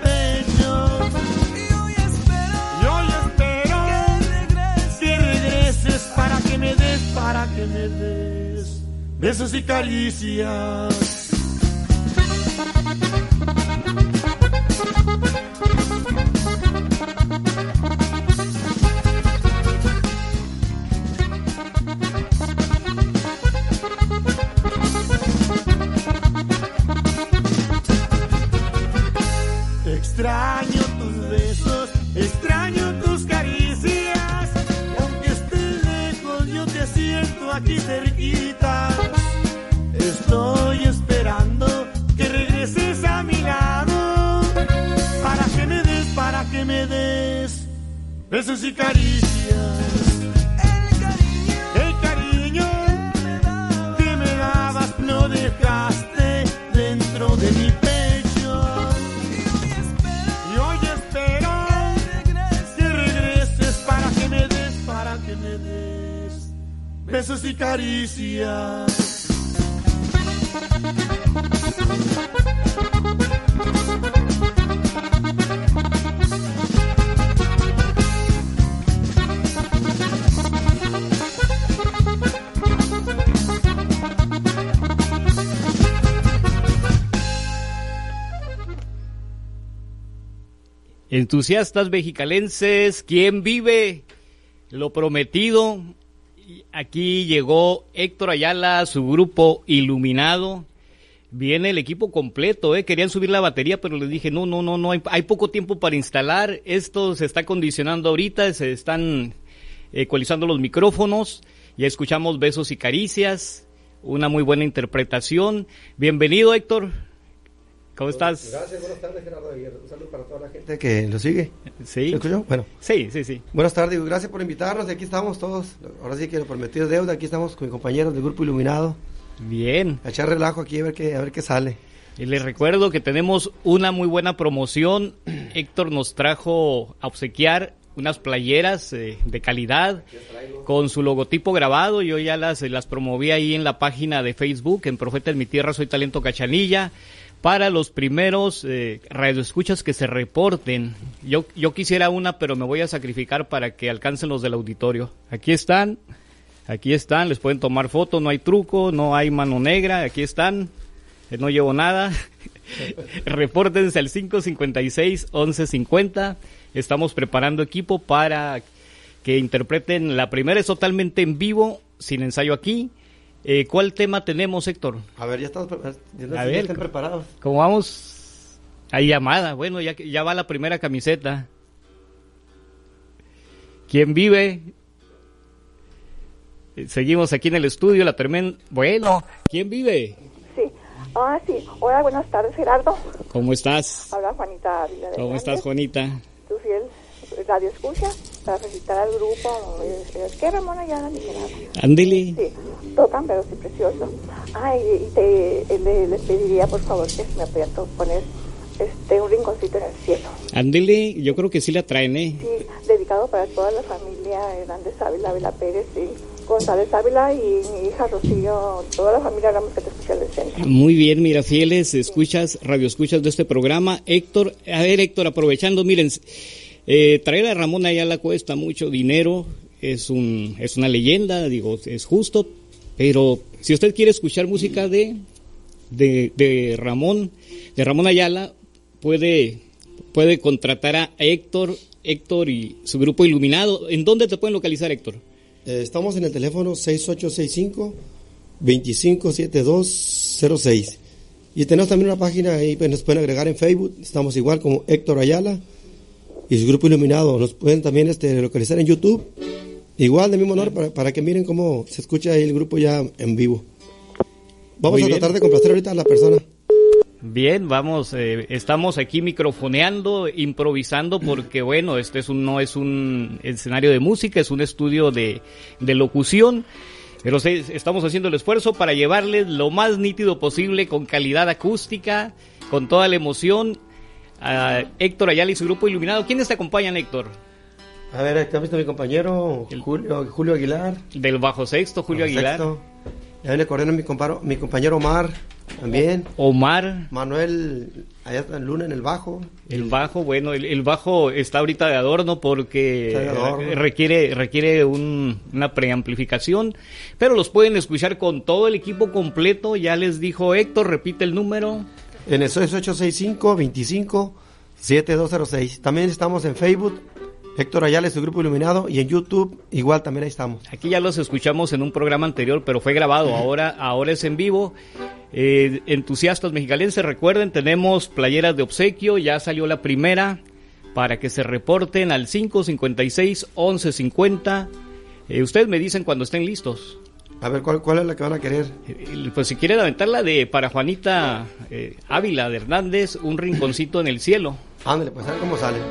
Para que me des, para que me des besos y caricias. Extraño tus besos, extraño tus caricias, aunque estés lejos yo te siento aquí cerquita. Estoy esperando que regreses a mi lado, para que me des, para que me des besos y caricias. El cariño, el cariño que me dabas dejaste dentro de mi pecho. Y hoy espero que regreses para que me des, para que me des besos y caricias. Entusiastas mexicalenses, ¿quién vive? Lo prometido. Aquí llegó Héctor Ayala, su grupo Iluminado. Viene el equipo completo, ¿eh? Querían subir la batería, pero les dije, no, no, no, no, hay, hay poco tiempo para instalar. Esto se está condicionando ahorita, se están ecualizando los micrófonos. Ya escuchamos Besos y Caricias, una muy buena interpretación. Bienvenido, Héctor. ¿Cómo estás? Gracias, buenas tardes, Gerardo. Un saludo para toda la gente que lo sigue. Sí. ¿Se escuchó? Bueno. Sí, sí, sí. Buenas tardes, gracias por invitarnos. Aquí estamos todos. Ahora sí que lo prometido es deuda. Aquí estamos con mis compañeros del Grupo Iluminado. Bien. A echar relajo aquí a ver qué, a ver qué sale. Y les recuerdo que tenemos una muy buena promoción. Héctor nos trajo a obsequiar unas playeras eh, de calidad con su logotipo grabado. Yo ya las, las promoví ahí en la página de Facebook, en Profeta en mi Tierra Soy Talento Cachanilla. Para los primeros eh, radioescuchas que se reporten, yo, yo quisiera una, pero me voy a sacrificar para que alcancen los del auditorio. Aquí están, aquí están, les pueden tomar foto, no hay truco, no hay mano negra, aquí están, eh, no llevo nada. Repórtense al cinco cincuenta y seis, once cincuenta, estamos preparando equipo para que interpreten. La primera es totalmente en vivo, sin ensayo aquí. Eh, ¿Cuál tema tenemos, Héctor? A ver, ya estamos preparados. Ya a ver, están preparados. ¿Cómo vamos? Hay llamada. Bueno, ya, ya va la primera camiseta. ¿Quién vive? Eh, seguimos aquí en el estudio, la tremenda... Bueno, ¿quién vive? Sí. Ah, sí. Hola, buenas tardes, Gerardo. ¿Cómo estás? Habla Juanita Ávila de ¿Cómo Hernández. estás, Juanita? Tu fiel radio escucha para felicitar al grupo. Es que Ramón Ayala ni Gerardo. Ándele. Sí, tocan, pero sí precioso. Ay, y te, le, les pediría, por favor, que me pudieran poner este, un rinconcito en el cielo. Ándele, yo creo que sí la traen, ¿eh? Sí, dedicado para toda la familia Hernández Ávila, Vela Pérez y González Ávila y mi hija Rocío, toda la familia Ramos que te escucha al centro. Muy bien, mira, fieles, escuchas, radioescuchas de este programa. Héctor, a ver, Héctor, aprovechando, miren, eh, traer a Ramón Ayala cuesta mucho dinero, es un es una leyenda, digo, es justo, pero si usted quiere escuchar música de de, de Ramón, de Ramón Ayala, puede puede contratar a Héctor, Héctor y su grupo Iluminado. ¿En dónde te pueden localizar, Héctor? Eh, estamos en el teléfono seis ocho seis cinco, dos cinco siete dos cero seis. Y tenemos también una página ahí, pues nos pueden agregar en Facebook. Estamos igual como Héctor Ayala y su grupo Iluminado. Nos pueden también este, localizar en YouTube. Igual, de mismo honor, para, para que miren cómo se escucha ahí el grupo ya en vivo. Vamos Muy a bien. tratar de complacer ahorita a la persona. Bien, vamos, eh, estamos aquí microfoneando, improvisando, porque bueno, este es un, no es un escenario de música, es un estudio de, de locución, pero se, estamos haciendo el esfuerzo para llevarles lo más nítido posible, con calidad acústica, con toda la emoción, a Héctor Ayala y su grupo Iluminado. ¿Quiénes te acompañan, Héctor? A ver, aquí está visto mi compañero Julio, Julio Aguilar. Del bajo sexto, Julio Bajo Aguilar. sexto. Y ahí le coordina mi, comparo, mi compañero Omar, también. Omar. Manuel, allá está en Luna en el bajo. El bajo, bueno, el, el bajo está ahorita de adorno porque Está de adorno. eh, requiere requiere un, una preamplificación, pero los pueden escuchar con todo el equipo completo. Ya les dijo Héctor, repite el número. En el seis ocho seis cinco, veinticinco, setenta y dos cero seis. También estamos en Facebook, Héctor Ayala y su grupo Iluminado, y en YouTube igual también ahí estamos. Aquí ya los escuchamos en un programa anterior, pero fue grabado, ahora, ahora es en vivo. Eh, entusiastas mexicalenses, recuerden, tenemos playeras de obsequio, ya salió la primera, para que se reporten al cinco cincuenta y seis, once cincuenta. Eh, ustedes me dicen cuando estén listos. A ver, ¿cuál, cuál es la que van a querer? Eh, Pues si quieren aventarla de para Juanita eh, Ávila de Hernández, un rinconcito en el cielo. Ándale, pues a ver cómo sale.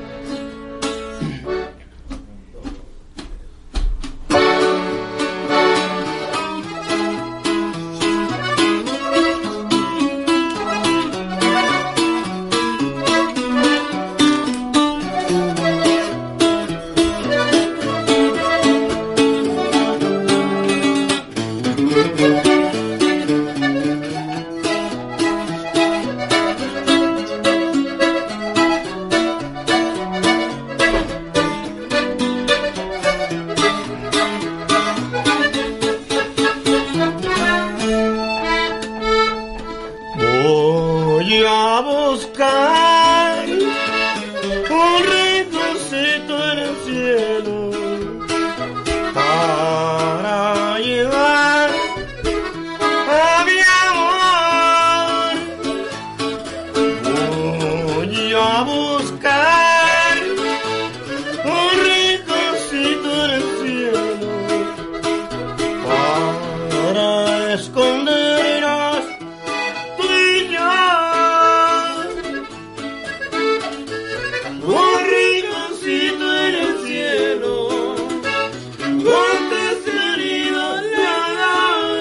Voy a buscar un rinconcito en el cielo para llevar a mi amor. Voy a buscar un rinconcito en el cielo para escondernos tú y yo. Un rinconcito en el cielo donde herido nada,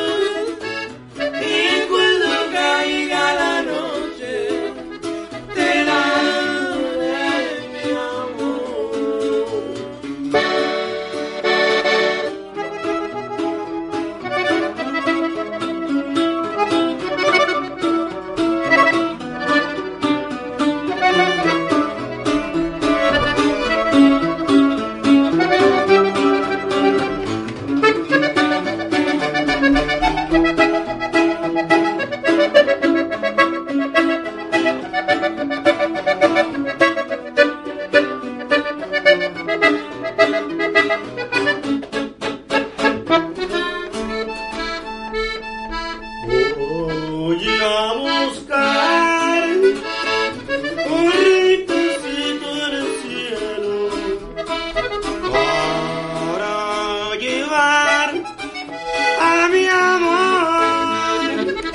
y cuando caiga la noche te daré mi Voy a buscar un rinconcito en el cielo para llevar a mi amor.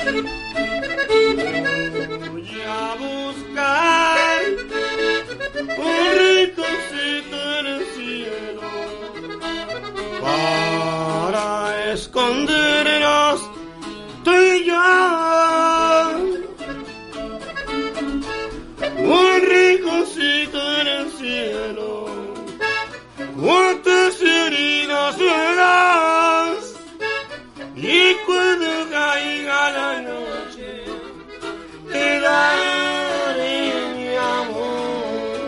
Voy a buscar un rinconcito en el cielo para escondernos tú y yo. Un rinconcito en el cielo, cuántas heridas verás, y cuando caiga la noche te daré mi amor.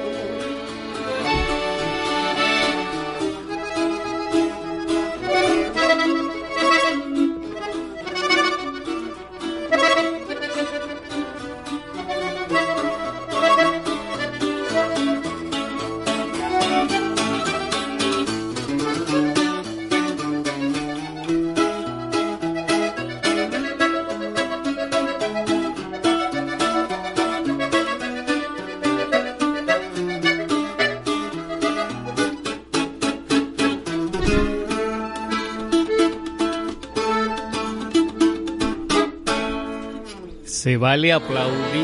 Se vale aplaudir.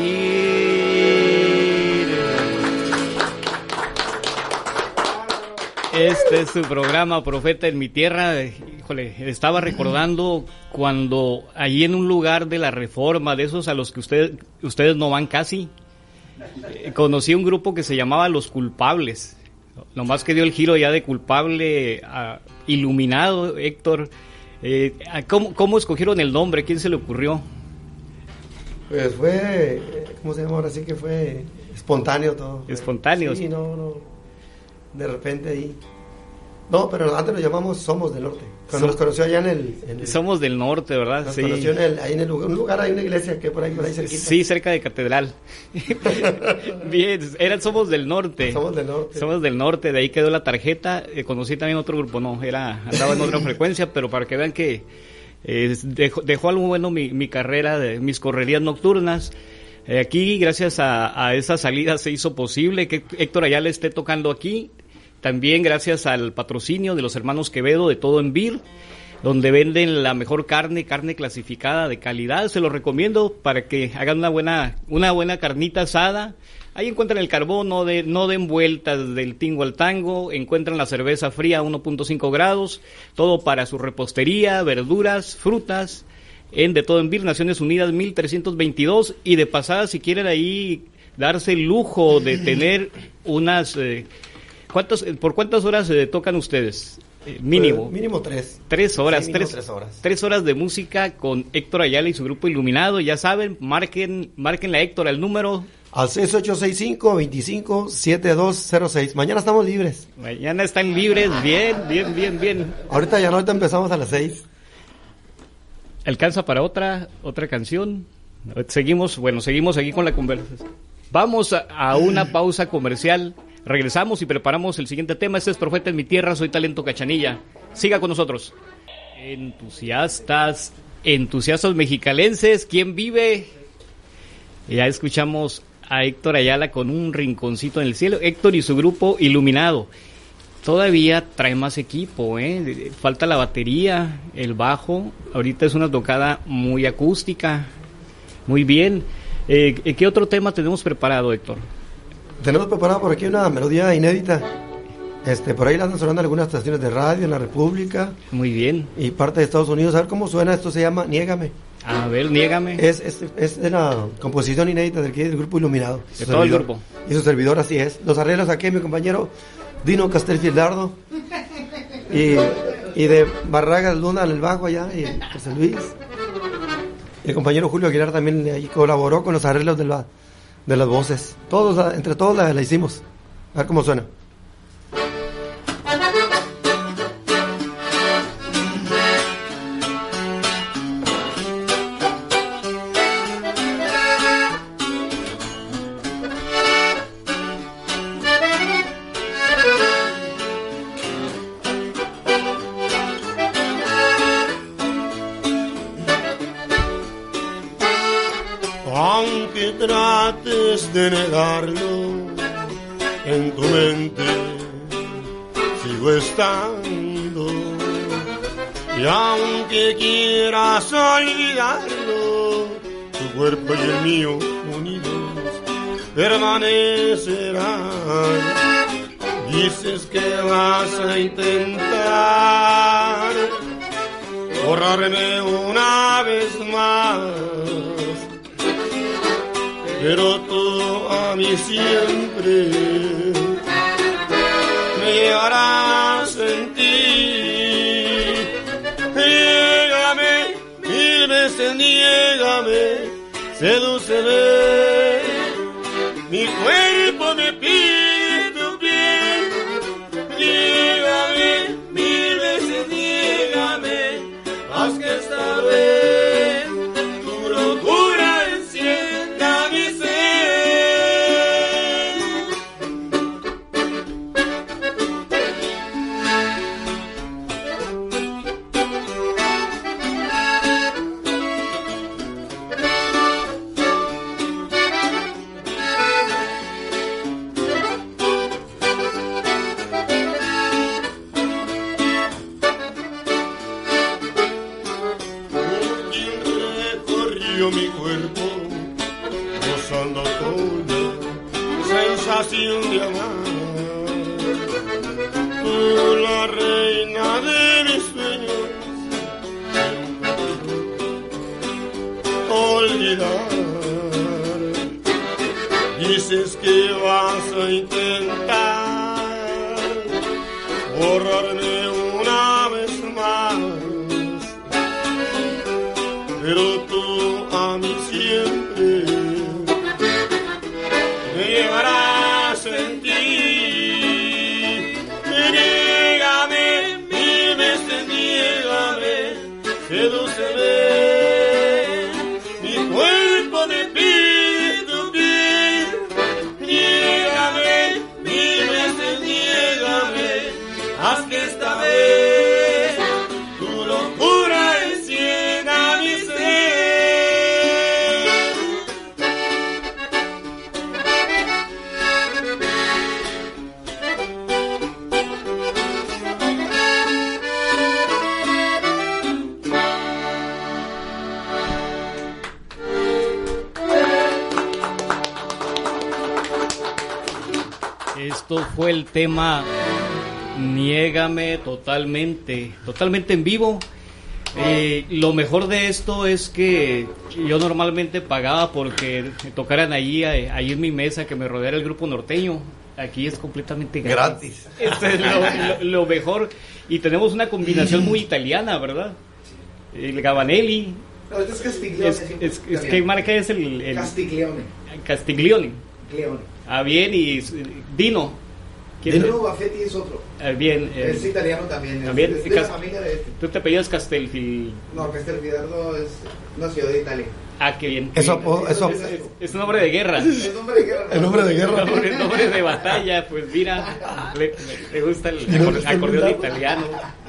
Este es su programa, Profeta en mi Tierra. Híjole, estaba recordando cuando allí en un lugar de la Reforma, de esos a los que usted, ustedes no van casi, eh, conocí un grupo que se llamaba Los Culpables. Nomás que dio el giro ya de culpable a iluminado, Héctor. Eh, ¿cómo, ¿Cómo escogieron el nombre? ¿Quién se le ocurrió? Pues fue, ¿cómo se llama ahora? Sí que fue espontáneo todo. Espontáneo. Sí, no, no. De repente ahí. No, pero antes nos llamamos Somos del Norte. Cuando So- nos conoció allá en el... en el- Somos del norte, ¿verdad? Nos Sí. conoció en el, ahí en el lugar, un lugar, hay una iglesia que por ahí, por ahí cerquita. Sí, cerca de Catedral. Bien, eran Somos del Norte. Somos del Norte. Somos del Norte, de ahí quedó la tarjeta. Eh, conocí también otro grupo, no, era andaba en otra frecuencia, pero para que vean que eh, dejó, dejó algo bueno mi, mi carrera, de mis correrías nocturnas. Eh, aquí, gracias a, a esa salida, se hizo posible que Héctor Ayala esté tocando aquí. También gracias al patrocinio de los hermanos Quevedo de Todo en Vir, donde venden la mejor carne, carne clasificada de calidad. Se los recomiendo para que hagan una buena, una buena carnita asada. Ahí encuentran el carbón, no, de, no den vueltas del tingo al tango. Encuentran la cerveza fría a uno punto cinco grados. Todo para su repostería, verduras, frutas. En De Todo en Vir, Naciones Unidas mil trescientos veintidós. Y de pasada, si quieren ahí darse el lujo de tener unas... Eh, ¿cuántos, ¿Por cuántas horas eh, tocan ustedes? Eh, mínimo. Pues, mínimo tres. Tres horas, Sí, mínimo tres, tres horas. tres horas de música con Héctor Ayala y su grupo Iluminado. Ya saben, marquen, marquen a Héctor al número. Al seis ocho seis cinco, veinticinco, setenta y dos cero seis. Mañana estamos libres. Mañana están libres, bien, bien, bien, bien. Ahorita ya no, ahorita empezamos a las seis. ¿Alcanza para otra, otra canción? Seguimos, bueno, seguimos aquí con la conversación. Vamos a, a una pausa comercial. Regresamos y preparamos el siguiente tema. Este es Profeta en mi tierra, soy Talento Cachanilla. Siga con nosotros. Entusiastas, entusiastas mexicalenses, ¿quién vive? Ya escuchamos a Héctor Ayala con Un rinconcito en el cielo. Héctor y su grupo Iluminado. Todavía trae más equipo, ¿eh? Falta la batería, el bajo. Ahorita es una tocada muy acústica. Muy bien. Eh, ¿Qué otro tema tenemos preparado, Héctor? Tenemos preparado por aquí una melodía inédita. Este, por ahí la andan sonando algunas estaciones de radio en la República. Muy bien. Y parte de Estados Unidos. A ver cómo suena. Esto se llama Niégame. A ver, Niégame. Es, es, es de la composición inédita del, del grupo Iluminado. De todo el grupo. Y su servidor, así es. Los arreglos aquí mi compañero Dino Castelfieldardo. Y, y de Barragas Luna en el bajo allá. Y José Luis. El compañero Julio Aguilar también ahí colaboró con los arreglos de, la, de las voces. Todos, entre todos la, la hicimos. A ver cómo suena. Aunque trates de negarlo, en tu mente sigo estando. Y aunque quieras olvidarlo, tu cuerpo y el mío unidos permanecerán. Dices que vas a intentar borrarme una vez más, pero tú a mí siempre me llevarás en ti. Niégame, mil veces niégame, sedúceme. Mi cuerpo me pide tu piel. Niégame, mil veces niégame, haz que esta vez tu locura encienda mi ser. Mi cuerpo gozando con la sensación de amar. Tú, la reina de mis sueños, olvidar. Dices que vas a intentar borrarme una vez más, pero tú a mí siempre me llevarás en ti. Niégame, mil veces niégame, sedúceme. Mi cuerpo me pide tu piel. Niégame, mil veces niégame, haz que esta vez tu locura encienda mi ser. Esto fue el tema Niégame, totalmente, totalmente en vivo. Eh, lo mejor de esto es que yo normalmente pagaba porque tocaran allí, ahí en mi mesa, que me rodeara el grupo norteño. Aquí es completamente gratis. Gratis. Esto es lo, lo, lo mejor. Y tenemos una combinación muy italiana, ¿verdad? El Gabanelli. No, este es Castiglione. Es, es, es, ¿Qué marca es el...? el Castiglione. Castiglione. Leone. Ah, bien, y Dino. Dino Baffetti es otro. Ah, bien. Eh, es italiano también. también es de Cas- la familia de este. ¿Tú te apellidas Castelfil? No, Castelfidardo es una ciudad de Italia. Ah, qué bien. Eso, eso, es, es, es un hombre de guerra. Es nombre de guerra. El nombre de guerra. El nombre, el nombre de batalla, pues mira, le, le gusta el acor- acordeón italiano.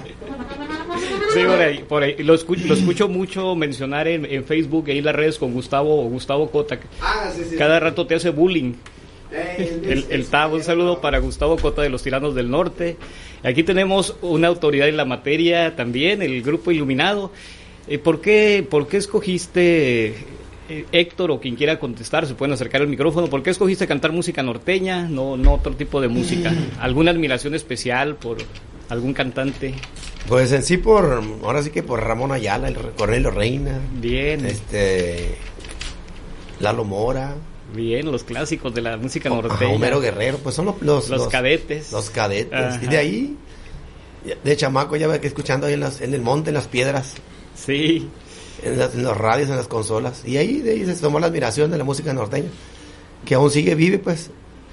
Sí, por ahí, por ahí. Lo, escucho, lo escucho mucho mencionar en, en Facebook y en las redes con Gustavo Gustavo Cota. Ah, sí, sí. Cada rato te hace bullying. Eh, El, el Tavo, un saludo para Gustavo Cota de los Tiranos del Norte. Aquí tenemos una autoridad en la materia también, el Grupo Iluminado. Eh, ¿por qué, por qué escogiste, eh, Héctor, o quien quiera contestar, se pueden acercar al micrófono, por qué escogiste cantar música norteña, no, no otro tipo de música? ¿Alguna admiración especial por algún cantante? Pues en sí por, ahora sí que por Ramón Ayala, el Cornelio Reina. Bien. Este, Lalo Mora. Bien, los clásicos de la música norteña. Ajá, Homero Guerrero, pues son los... Los, los, los cadetes. Los cadetes. Ajá. Y de ahí, de chamaco ya ve que escuchando ahí en, las, en el monte, en las piedras. Sí. En, las, en los radios, en las consolas. Y ahí, de ahí se tomó la admiración de la música norteña. Que aún sigue vive, pues,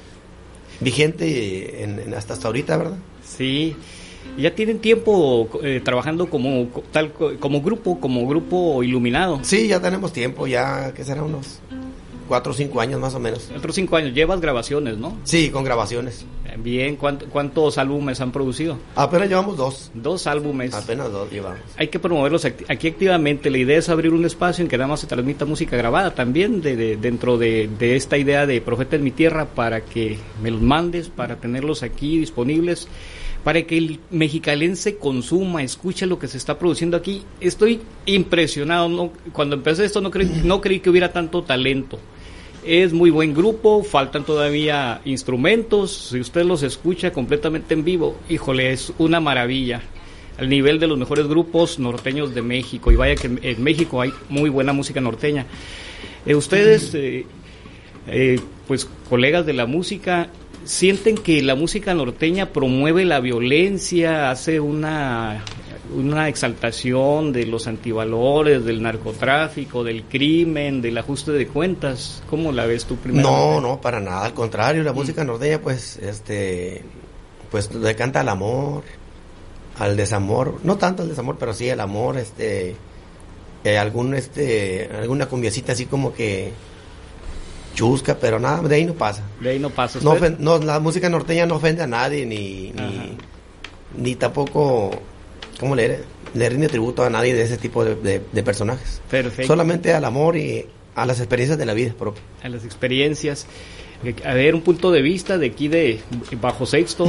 vigente en, en hasta, hasta ahorita, ¿verdad? Sí. ¿Ya tienen tiempo eh, trabajando como tal como grupo, como grupo Iluminado? Sí, ya tenemos tiempo, ya, ¿qué será? Unos cuatro o cinco años más o menos. Cuatro o cinco años. Llevas grabaciones, ¿no? Sí, con grabaciones. Bien, ¿cuánto, ¿cuántos álbumes han producido? Apenas llevamos dos. Dos álbumes. Apenas dos llevamos. Hay que promoverlos acti- aquí activamente. La idea es abrir un espacio en que nada más se transmita música grabada también de, de, dentro de, de esta idea de Profeta en mi Tierra, para que me los mandes, para tenerlos aquí disponibles, para que el mexicalense consuma, escuche lo que se está produciendo aquí. Estoy impresionado, ¿no? Cuando empecé esto no creí, no creí que hubiera tanto talento. Es muy buen grupo, faltan todavía instrumentos, si usted los escucha completamente en vivo, híjole, es una maravilla, al nivel de los mejores grupos norteños de México, y vaya que en México hay muy buena música norteña. Eh, ustedes, eh, eh, pues colegas de la música, ¿sienten que la música norteña promueve la violencia, hace una, una exaltación de los antivalores, del narcotráfico, del crimen, del ajuste de cuentas? ¿Cómo la ves tú primero? No, no, para nada, al contrario, la mm. música norteña pues, este, pues le canta al amor, al desamor, no tanto al desamor, pero sí al amor, este, eh, algún, este, alguna cumbiacita así como que chusca, pero nada, de ahí no pasa. De ahí no pasa. No, ofen- no, la música norteña no ofende a nadie, ni, ni, ni tampoco, ¿cómo le, le rinde tributo a nadie de ese tipo de, de, de personajes. Perfecto. Solamente al amor y a las experiencias de la vida propia. A las experiencias. A ver, un punto de vista de aquí de Bajo Sexto.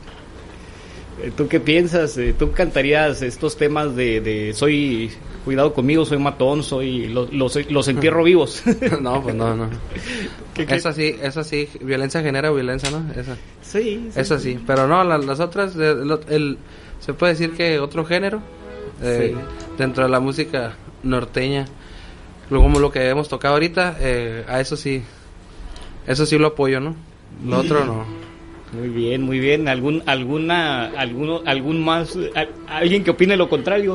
¿Tú qué piensas? ¿Tú cantarías estos temas de, de soy, cuidado conmigo, soy matón, soy los, los, los entierro vivos? No, pues no, no. ¿Qué, qué? Eso sí, eso sí, violencia genera violencia, ¿no? Esa. Sí, sí. Eso sí, pero no, la, las otras, el, el, se puede decir que otro género eh, sí. dentro de la música norteña, como lo que hemos tocado ahorita, eh, a eso sí, eso sí lo apoyo, ¿no? Lo otro no. Muy bien, muy bien. ¿Algún, alguna, alguno, algún más, a, alguien que opine lo contrario?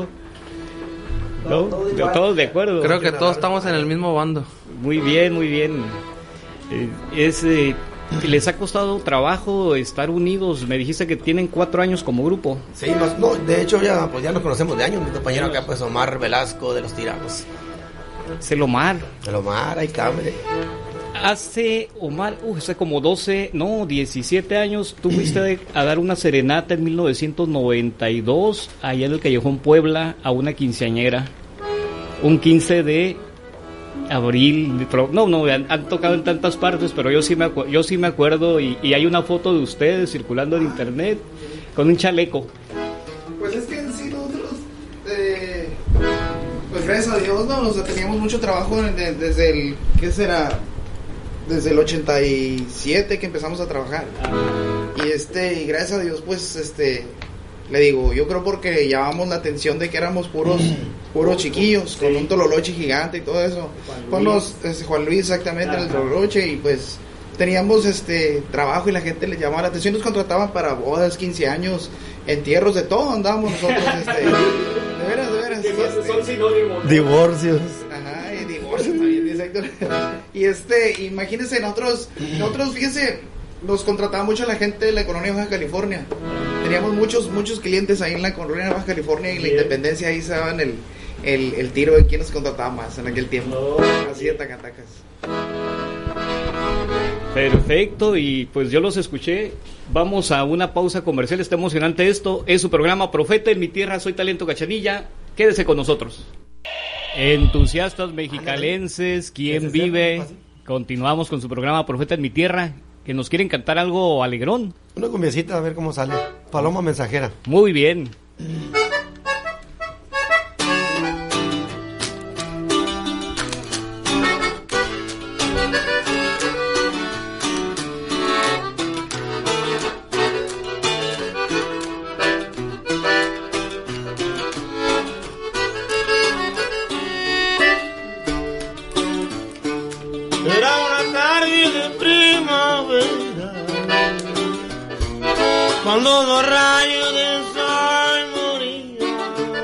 ¿No? Todos, todos de acuerdo. Creo que todos estamos en el mismo bando. Muy bien, muy bien. Eh, es, eh, ¿les ha costado trabajo estar unidos? Me dijiste que tienen cuatro años como grupo. Sí, más, no, de hecho ya, pues ya nos conocemos de años. Mi compañero acá, pues Omar Velasco de los Tiranos. Es el Omar. El Omar, ahí cámara. Hace, Omar, uh, hace como doce, no, diecisiete años, tú fuiste a dar una serenata en mil novecientos noventa y dos, allá en el Callejón Puebla, a una quinceañera. Un quince de abril, no, no, han, han tocado en tantas partes, pero yo sí me, acu- yo sí me acuerdo, y, y hay una foto de ustedes circulando en internet con un chaleco. Pues es que en sí nosotros, eh, pues gracias a Dios, no, o sea, teníamos mucho trabajo de, desde el, ¿qué será? Desde el ochenta y siete que empezamos a trabajar. Y este, y gracias a Dios, pues, este, le digo, yo creo porque llamamos la atención de que éramos puros, puros chiquillos, sí, con un tololoche gigante y todo eso. Con los, este, Juan Luis, exactamente, ajá, el tololoche, y pues teníamos este trabajo y la gente le llamaba la atención, nos contrataban para bodas, quince años, entierros, de todo andábamos nosotros, este, de veras, de veras. Este, son sinónimos. Divorcios. Ajá, y divorcios también, exacto. Y este, imagínense, nosotros, nosotros, fíjense, nos contrataba mucho la gente de la colonia Baja California. Teníamos muchos, muchos clientes ahí en la colonia Baja California y la Independencia, ahí se daban el, el, el tiro de quién nos contrataba más en aquel tiempo. Así de tacatacas. Perfecto, y pues yo los escuché. Vamos a una pausa comercial, está emocionante esto. Es su programa Profeta en mi tierra, soy Talento Cachanilla. Quédese con nosotros. Entusiastas mexicalenses, ¿quién vive? Continuamos con su programa Profeta en mi tierra, que nos quieren cantar algo alegrón. Una cumbiacita, a ver cómo sale. Paloma Mensajera. Muy bien. Cuando los rayos del sol morían,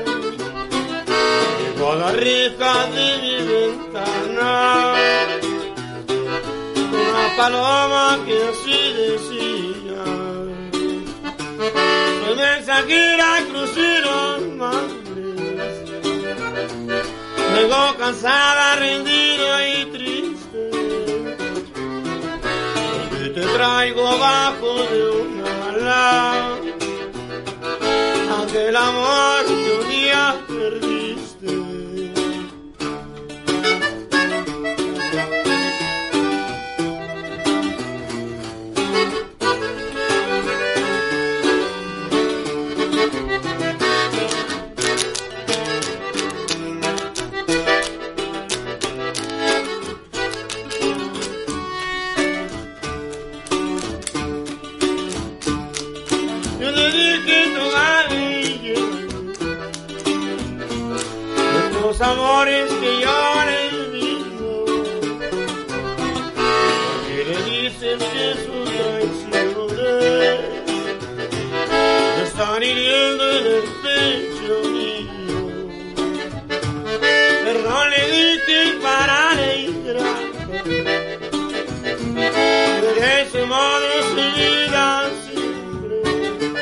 llegó a la reja de mi ventana una paloma que así decía: soy mensajera, crucé los mares, vengo cansada, rendida y triste, porque te traigo abajo de una aquel amor que un día perdiste. Amores que yo le digo, porque le dicen que sus traiciones me están hiriendo en el pecho mío. Perdón le dije para alegrarme, pero de ese modo seguirá siempre,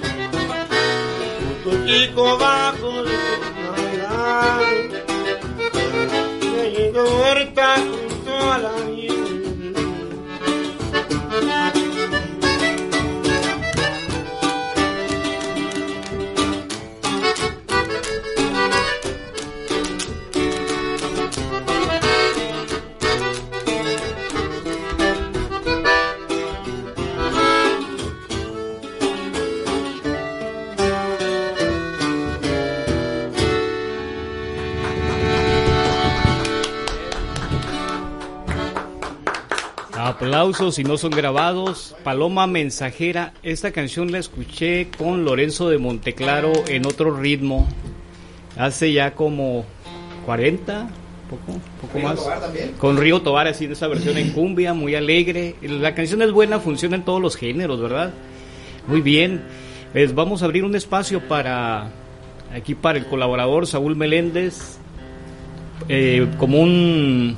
junto Kiko bajo de me llego muerta junto a la nieve. Aplausos si no son grabados. Paloma Mensajera, esta canción la escuché con Lorenzo de Monteclaro en otro ritmo hace ya como cuarenta, poco, poco Río más. Tobar también. Con Río Tobar, así en esa versión en cumbia, muy alegre. La canción es buena, funciona en todos los géneros, ¿verdad? Muy bien. Pues vamos a abrir un espacio para aquí para el colaborador Saúl Meléndez, eh, como un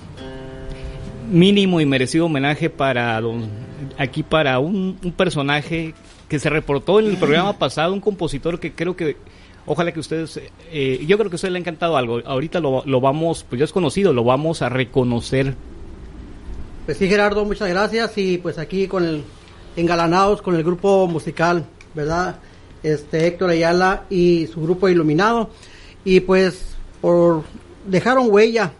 mínimo y merecido homenaje para don, aquí para un, un personaje que se reportó en el programa pasado, un compositor que creo que ojalá que ustedes eh, yo creo que a ustedes le ha encantado algo. Ahorita lo, lo vamos, pues ya es conocido, lo vamos a reconocer. Pues sí, Gerardo, muchas gracias. Y pues aquí con el engalanados con el grupo musical, ¿verdad? Este Héctor Ayala y su grupo Iluminado, y pues por dejaron huella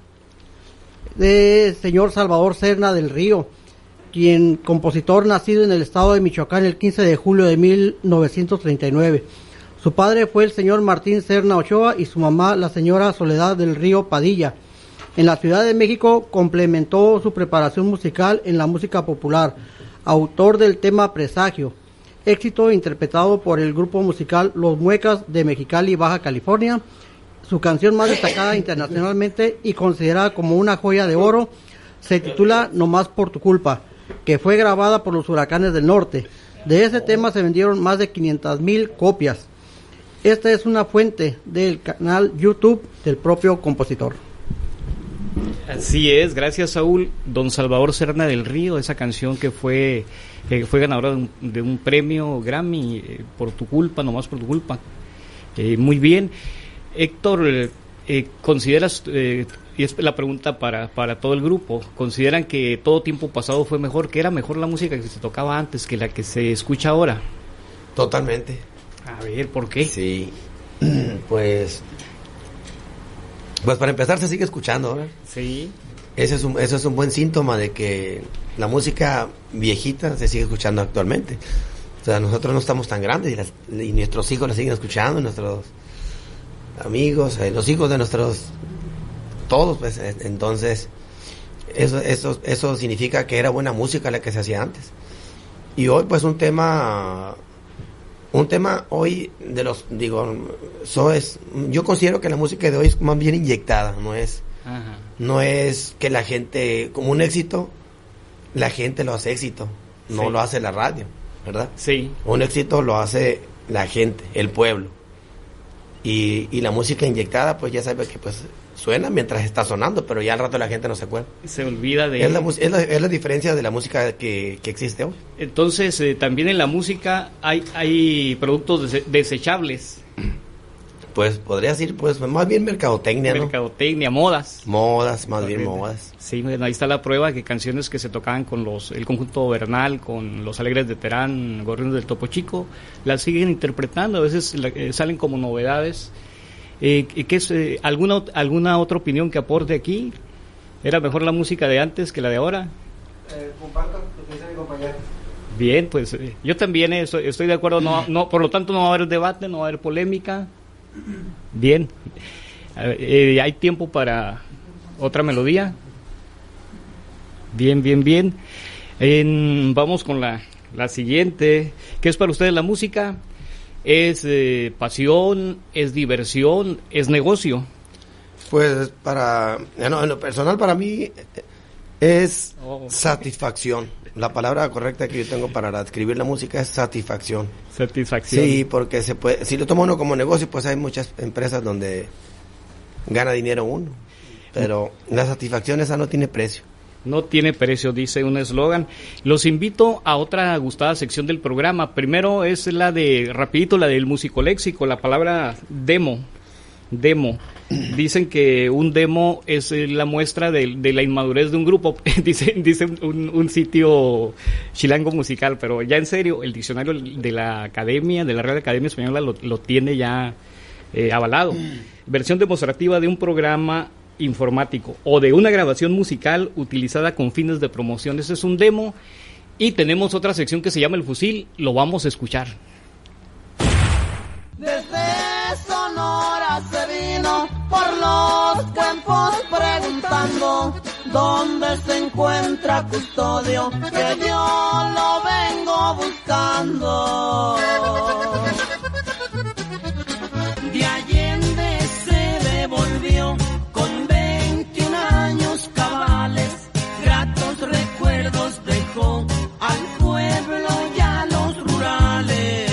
de señor Salvador Serna del Río, quien compositor nacido en el estado de Michoacán el quince de julio de mil novecientos treinta y nueve. Su padre fue el señor Martín Serna Ochoa y su mamá la señora Soledad del Río Padilla. En la Ciudad de México complementó su preparación musical en la música popular, autor del tema Presagio, éxito interpretado por el grupo musical Los Muecas de Mexicali, Baja California. Su canción más destacada internacionalmente y considerada como una joya de oro se titula No más por tu culpa, que fue grabada por los Huracanes del Norte. De ese tema se vendieron más de quinientas mil copias. Esta es una fuente del canal YouTube del propio compositor. Así es, gracias Saúl. Don Salvador Serna del Río, esa canción que fue que fue ganadora de un, de un premio Grammy, eh, por tu culpa, nomás por tu culpa. Eh, muy bien. Héctor, eh, ¿consideras, eh, y es la pregunta para, para todo el grupo, ¿consideran que todo tiempo pasado fue mejor, que era mejor la música que se tocaba antes que la que se escucha ahora? Totalmente. A ver, ¿por qué? Sí, pues, pues para empezar se sigue escuchando ahora. Sí. Ese es un, eso es un buen síntoma de que la música viejita se sigue escuchando actualmente. O sea, nosotros no estamos tan grandes y, las, y nuestros hijos la siguen escuchando, nuestros amigos, eh, los hijos de nuestros, todos, pues, eh, entonces, eso, eso, eso significa que era buena música la que se hacía antes. Y hoy, pues, un tema, un tema hoy de los, digo, eso es, yo considero que la música de hoy es más bien inyectada, no es, Ajá. no es que la gente, como un éxito, la gente lo hace éxito, no sí. lo hace la radio, ¿verdad? Sí. Un éxito lo hace la gente, el pueblo. Y, y la música inyectada, pues ya sabes que pues suena mientras está sonando, pero ya al rato la gente no se acuerda. Se olvida de... Es la, es la, es la diferencia de la música que, que existe hoy. Entonces, eh, también en la música hay, hay productos dese- desechables. Pues podría decir, pues más bien mercadotecnia, ¿no? Mercadotecnia, modas. Modas, más bien modas. Sí, bueno, ahí está la prueba que canciones que se tocaban con los el conjunto Bernal, con los Alegres de Terán, Gorriones del Topo Chico, las siguen interpretando, a veces la, eh, salen como novedades. Eh, ¿qué es, eh, alguna, ¿Alguna otra opinión que aporte aquí? ¿Era mejor la música de antes que la de ahora? Eh, comparto lo que dice mi compañero. Bien, pues eh, yo también eh, estoy, estoy de acuerdo, no, no, por lo tanto no va a haber debate, no va a haber polémica. Bien, eh, ¿hay tiempo para otra melodía? Bien, bien, bien. En, vamos con la, la siguiente. ¿Qué es para ustedes la música? ¿Es eh, pasión? ¿Es diversión? ¿Es negocio? Pues para, en lo personal para mí es oh. satisfacción. La palabra correcta que yo tengo para describir la música es satisfacción. Satisfacción. Sí, porque se puede, si lo toma uno como negocio, pues hay muchas empresas donde gana dinero uno. Pero la satisfacción esa no tiene precio. No tiene precio, dice un eslogan. Los invito a otra gustada sección del programa. Primero es la de, rapidito, la del musicoléxico, la palabra demo. Demo. Dicen que un demo es la muestra de, de la inmadurez de un grupo, dice, dice un, un sitio chilango musical, pero ya en serio, el diccionario de la Academia, de la Real Academia Española lo, lo tiene ya eh, avalado. Versión demostrativa de un programa informático o de una grabación musical utilizada con fines de promoción. Ese es un demo. Y tenemos otra sección que se llama El Fusil, lo vamos a escuchar. Desde Sonora se vino por los campos preguntando dónde se encuentra Custodio, que yo lo vengo buscando. De Allende se devolvió con veintiún años cabales, gratos recuerdos dejó al pueblo y a los rurales.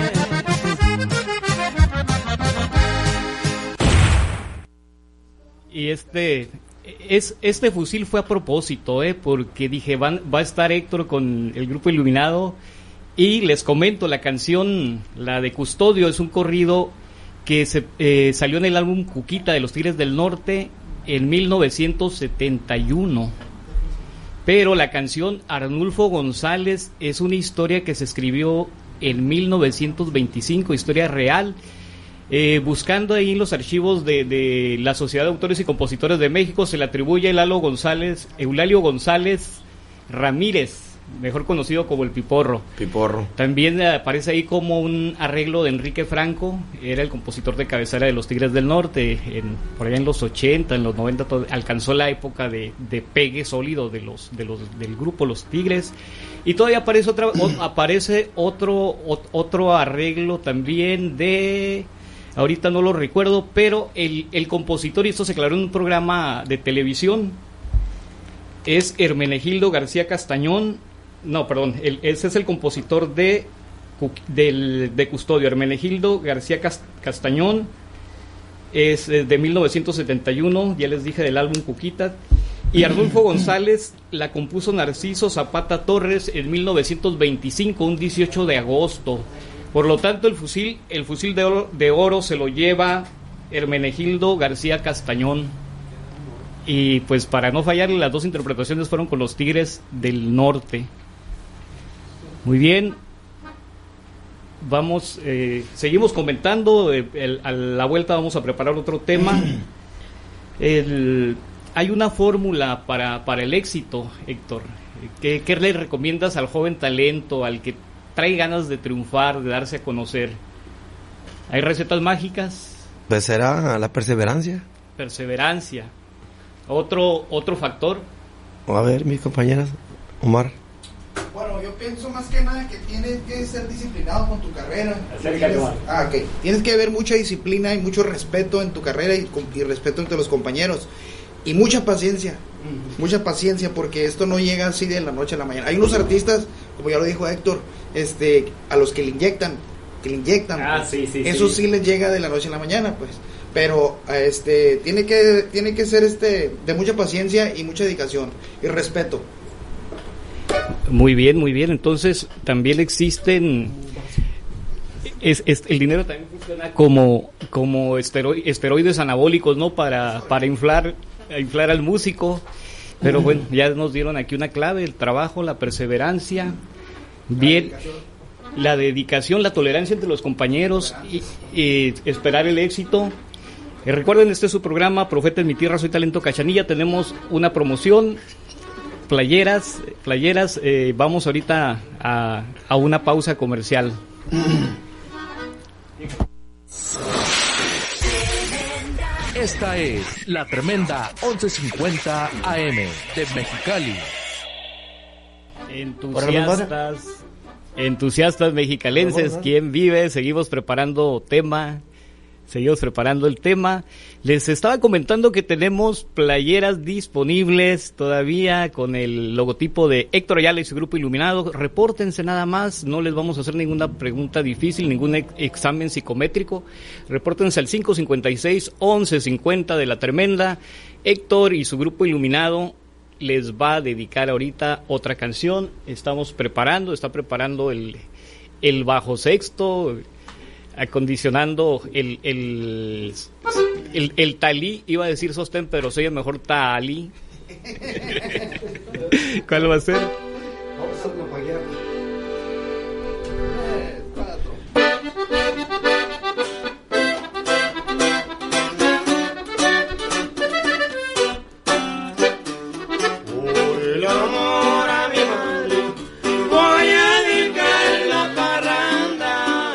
Y este es este fusil fue a propósito, eh, porque dije van, va a estar Héctor con el grupo Iluminado y les comento la canción, la de Custodio, es un corrido que se eh, salió en el álbum Cuquita de los Tigres del Norte en mil novecientos setenta y uno. Pero la canción Arnulfo González es una historia que se escribió en mil novecientos veinticinco, historia real. Eh, buscando ahí en los archivos de, de la Sociedad de Autores y Compositores de México, se le atribuye a Lalo González, Eulalio González Ramírez, mejor conocido como el Piporro. Piporro. También aparece ahí como un arreglo de Enrique Franco, era el compositor de cabecera de los Tigres del Norte, en, por allá en los ochenta, en los noventa, todo, alcanzó la época de, de pegue sólido de los, de los, del grupo Los Tigres. Y todavía aparece, otra, o, aparece otro, o, otro arreglo también de... Ahorita no lo recuerdo, pero el, el compositor, y esto se aclaró en un programa de televisión, es Hermenegildo García Castañón. No, perdón, el, ese es el compositor de, del, de Custodio. Hermenegildo García Castañón es de mil novecientos setenta y uno, ya les dije del álbum Cuquita. Y Arnulfo González la compuso Narciso Zapata Torres en mil novecientos veinticinco, un dieciocho de agosto. Por lo tanto, el fusil, el fusil de oro, de oro se lo lleva Hermenegildo García Castañón. Y pues para no fallar, las dos interpretaciones fueron con los Tigres del Norte. Muy bien. Vamos, eh, seguimos comentando. eh, el, a la vuelta vamos a preparar otro tema. El, hay una fórmula para, para el éxito, Héctor. ¿Qué, ¿Qué le recomiendas al joven talento, al que trae ganas de triunfar, de darse a conocer? ¿Hay recetas mágicas? Pues será la perseverancia. Perseverancia. Otro, otro factor. A ver, mis compañeras, Omar. Bueno, yo pienso más que nada que tienes que ser disciplinado con tu carrera. Acércate, Tienes, Omar. ah, okay. Tienes que haber mucha disciplina y mucho respeto en tu carrera y, y respeto entre los compañeros. Y mucha paciencia. Uh-huh. Mucha paciencia, porque esto no llega así de la noche a la mañana. Hay unos artistas, como ya lo dijo Héctor, este, a los que le inyectan, que le inyectan. Ah, pues, sí, sí, eso sí. sí les llega de la noche a la mañana, pues. Pero este tiene que tiene que ser este de mucha paciencia y mucha dedicación y respeto. Muy bien, muy bien. Entonces también existen, es, es, el dinero también funciona como como esteroid, esteroides anabólicos, ¿no? Para para inflar inflar al músico. Pero bueno, ya nos dieron aquí una clave: el trabajo, la perseverancia, bien, la dedicación, la tolerancia entre los compañeros y, y esperar el éxito. Eh, recuerden, este es su programa Profeta en mi tierra, soy Talento Cachanilla. Tenemos una promoción, playeras, playeras. Eh, vamos ahorita a, a una pausa comercial. Esta es la tremenda once cincuenta A M de Mexicali. Entusiastas, entusiastas mexicalenses, ¿quién vive? Seguimos preparando tema. Seguimos preparando el tema. Les estaba comentando que tenemos playeras disponibles todavía con el logotipo de Héctor Ayala y su grupo Iluminado. Repórtense nada más, no les vamos a hacer ninguna pregunta difícil, ningún ex- examen psicométrico. Repórtense al cinco cincuenta y seis, once cincuenta de La Tremenda. Héctor y su grupo Iluminado les va a dedicar ahorita otra canción. Estamos preparando, está preparando el, el bajo sexto, acondicionando el, el, el, el talí, iba a decir sostén, pero soy el mejor talí. ¿Cuál va a ser? Vamos a propagar. Por el amor a mi madre voy a dedicar la parranda.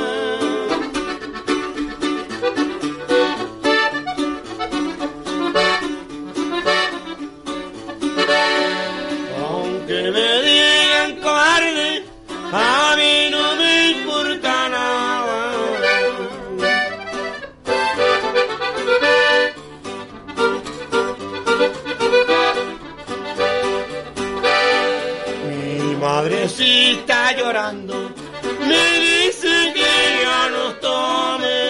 Aunque me digan cobarde, a mí no me importa nada. Mi madrecita llorando me dice que ya no tome.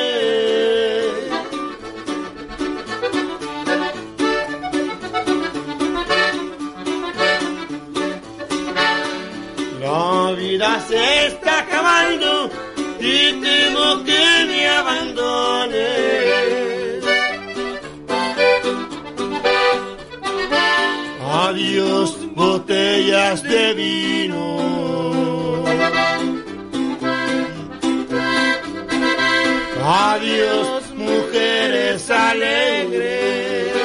La vida se está acabando y temo que me abandone. Adiós, botellas de vino. Adiós, mujeres alegres.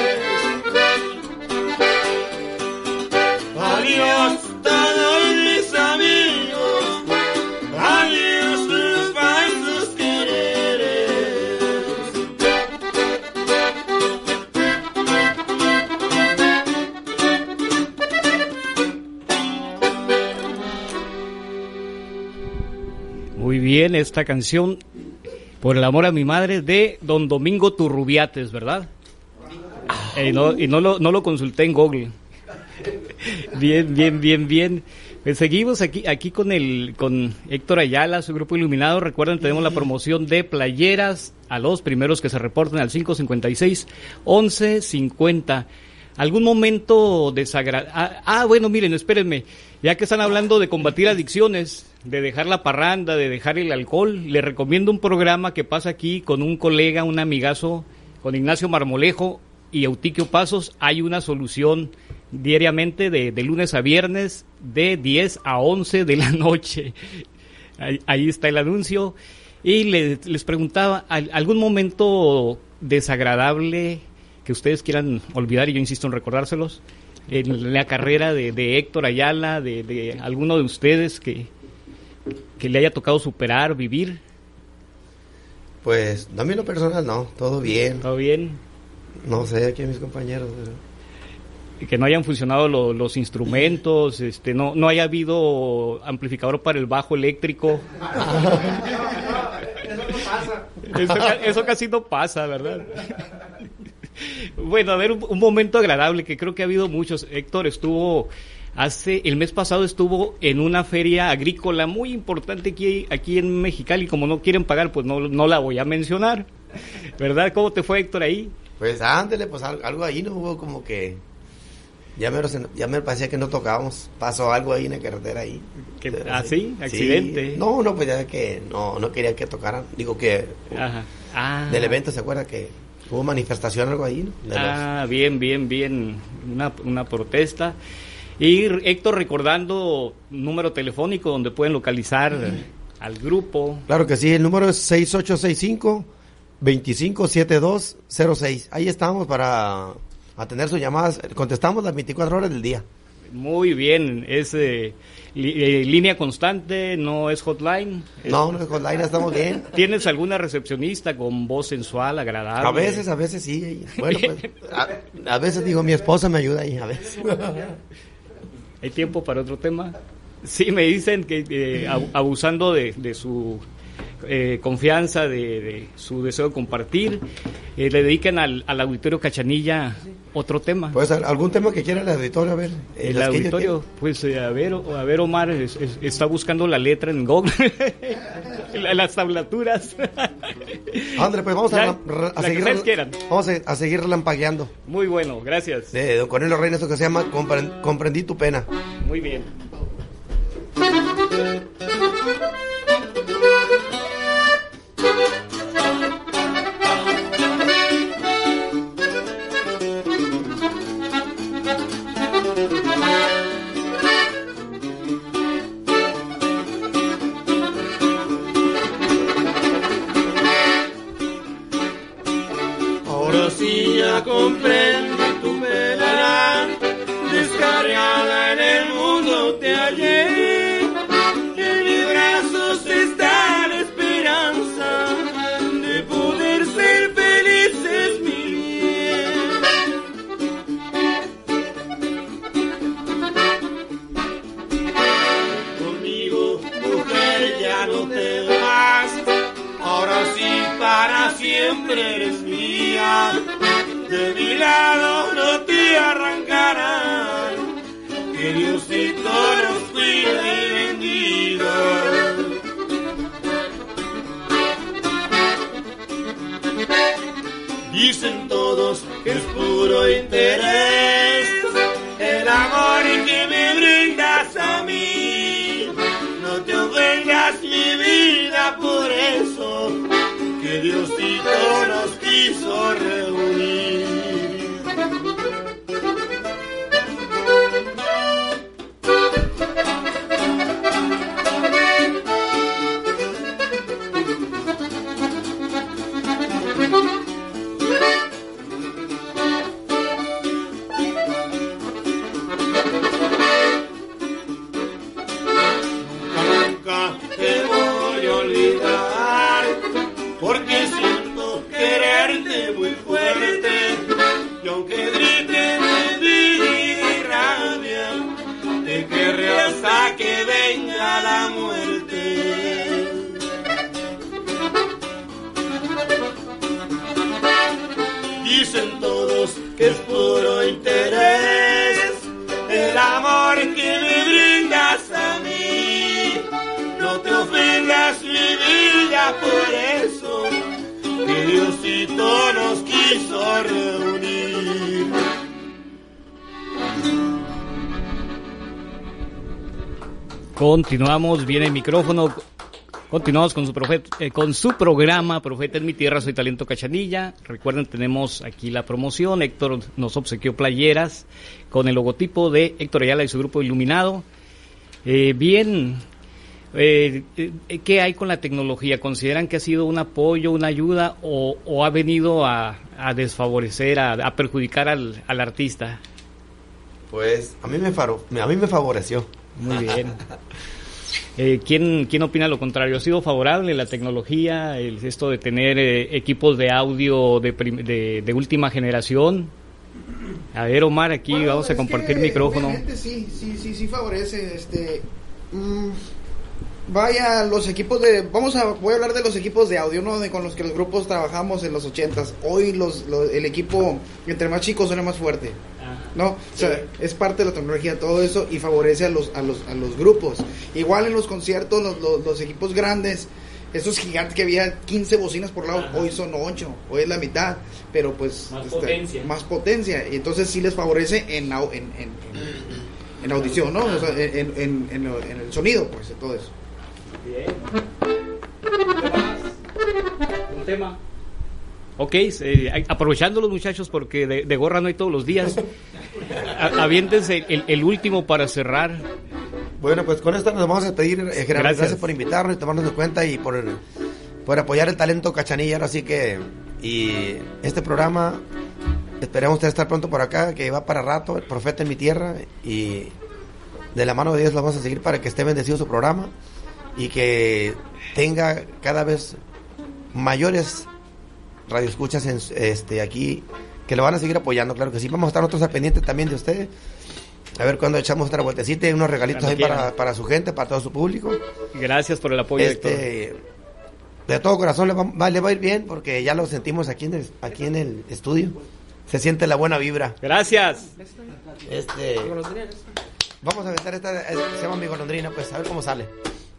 Adiós, todos mis amigos. Adiós, los falsos quereres. Muy bien, esta canción, Por el amor a mi madre, de Don Domingo Turrubiates, ¿verdad? Eh, no, y no lo, no lo consulté en Google. Bien, bien, bien, bien. Pues seguimos aquí, aquí con el, con Héctor Ayala, su grupo Iluminado. Recuerden, tenemos la promoción de playeras a los primeros que se reporten al cinco cincuenta y seis, once cincuenta. ¿Algún momento desagradable? Ah, ah, bueno, miren, espérenme. Ya que están hablando de combatir adicciones, de dejar la parranda, de dejar el alcohol, le recomiendo un programa que pasa aquí con un colega, un amigazo, con Ignacio Marmolejo y Eutiquio Pasos. Hay una solución diariamente de, de lunes a viernes de diez a once de la noche. Ahí, ahí está el anuncio. Y les, les preguntaba, ¿algún momento desagradable que ustedes quieran olvidar? Y yo insisto en recordárselos, en la carrera de, de Héctor Ayala, de, de alguno de ustedes que, que le haya tocado superar, vivir. Pues, a mí en lo personal no, todo bien. ¿Todo bien? No sé, aquí a mis compañeros. Pero... que no hayan funcionado lo, los instrumentos, este, no, no haya habido amplificador para el bajo eléctrico. Eso, eso casi no pasa, ¿verdad? Bueno, a ver, un, un momento agradable que creo que ha habido muchos. Héctor estuvo hace, el mes pasado estuvo en una feria agrícola muy importante aquí, aquí en Mexicali. Como no quieren pagar, pues no, no la voy a mencionar, ¿verdad? ¿Cómo te fue, Héctor, ahí? Pues ándale, pues algo ahí no hubo como que... Ya me, ya me parecía que no tocábamos. Pasó algo ahí en la carretera ahí. ¿Ah, sí? ¿Accidente? Sí. No, no, pues ya que no, no quería que tocaran. Digo que... Ajá. Ah. Del evento, ¿se acuerda que hubo manifestación algo ahí? ¿No? Ah, los... bien, bien, bien. Una, una protesta. Y Héctor, recordando número telefónico donde pueden localizar mm. al grupo. Claro que sí, el número es seis ocho seis cinco, dos cinco siete dos cero seis. Ahí estamos para... atender sus llamadas, contestamos las veinticuatro horas del día. Muy bien, es eh, li, eh, línea constante, no es hotline. Es, no, no es hotline, estamos bien. ¿Tienes alguna recepcionista con voz sensual, agradable? A veces, a veces sí. Bueno, pues, a, a veces digo, mi esposa me ayuda ahí, a veces. ¿Hay tiempo para otro tema? Sí, me dicen que eh, abusando de, de su... Eh, confianza, de, de su deseo de compartir, eh, le dedican al, al auditorio Cachanilla otro tema. Pues algún tema que quiera el auditorio, a ver. Eh, el auditorio, pues eh, a ver, a ver Omar, es, es, está buscando la letra en Google, las tablaturas. André, pues vamos ya, a, a seguir quieran. Vamos a, a seguir relampagueando. Muy bueno, gracias. De don Cornelio Reina, esto que se llama Comprend, Comprendí tu pena. Muy bien. Ahora sí ya comprendí tu pena, descarriada en el mundo te hallé. En mis brazos está la esperanza de poder ser felices, mi bien. Conmigo, mujer, ya no te vas. Ahora sí, para siempre eres mía. De mi lado no te arrancarán. Que Diosito nos cuide y bendiga. Dicen todos que es puro interés el amor que me brindas a mí. No te ofendas, mi vida, por eso que Diosito nos quiso reunir. Nunca te voy a olvidar, porque siento quererte muy fuerte, y aunque grite de vida y rabia, te querré hasta que venga la muerte. Dicen todos que es puro interés el amor que me brindas a mí. No te ofendas, mi vida, por eso que Diosito nos quiso reunir. Continuamos, viene el micrófono. Continuamos con su, profeta, eh, con su programa Profeta en mi tierra, soy Talento Cachanilla. Recuerden, tenemos aquí la promoción. Héctor nos obsequió playeras con el logotipo de Héctor Ayala y su grupo Iluminado. Eh, bien, eh, eh, ¿qué hay con la tecnología? ¿Consideran que ha sido un apoyo, una ayuda o, o ha venido a, a desfavorecer, a, a perjudicar al, al artista? Pues a mí me, faro, a mí me favoreció. Muy bien. Eh, ¿quién, ¿Quién opina lo contrario? ¿Ha sido favorable la tecnología, el, esto de tener eh, equipos de audio de, prim, de, de última generación? A ver, Omar, aquí bueno, vamos a compartir que, micrófono. Sí, sí, sí, sí favorece. Este, mmm, vaya, los equipos de, vamos a, voy a hablar de los equipos de audio, ¿no? De con los que los grupos trabajamos en los ochentas. Hoy los, los el equipo entre más chicos suena más fuerte. No, o sea, sí. Es parte de la tecnología, todo eso, y favorece a los a los a los grupos. Igual en los conciertos, los, los, los equipos grandes, esos gigantes que había quince bocinas por lado, ajá, hoy son ocho, hoy es la mitad, pero pues más está, potencia, más potencia, y entonces sí les favorece en en en, en, en audición, ¿no? O sea, en, en, en, en el sonido, pues, todo eso. Bien. Un tema. Ok, eh, aprovechando los muchachos porque de, de gorra no hay todos los días, a, aviéntense el, el último para cerrar. Bueno, pues con esto nos vamos a despedir, eh, Gerardo, gracias. gracias por invitarnos, tomarnos en cuenta y por, por apoyar el talento Cachanilla. Ahora sí que, y este programa, esperemos ustedes estar pronto por acá, que va para rato, el Profeta en mi tierra, y de la mano de Dios lo vamos a seguir para que esté bendecido su programa y que tenga cada vez mayores radioescuchas en, este, aquí, que lo van a seguir apoyando, claro que sí. Vamos a estar nosotros al pendiente también de ustedes, a ver cuando echamos otra vueltecita y unos regalitos ahí para, para su gente, para todo su público. Gracias por el apoyo, este, Héctor. De todo corazón le va, le va a ir bien, porque ya lo sentimos aquí en el, aquí en el estudio, se siente la buena vibra. Gracias. Este, vamos a aventar esta, se llama Mi Golondrina, pues a ver cómo sale.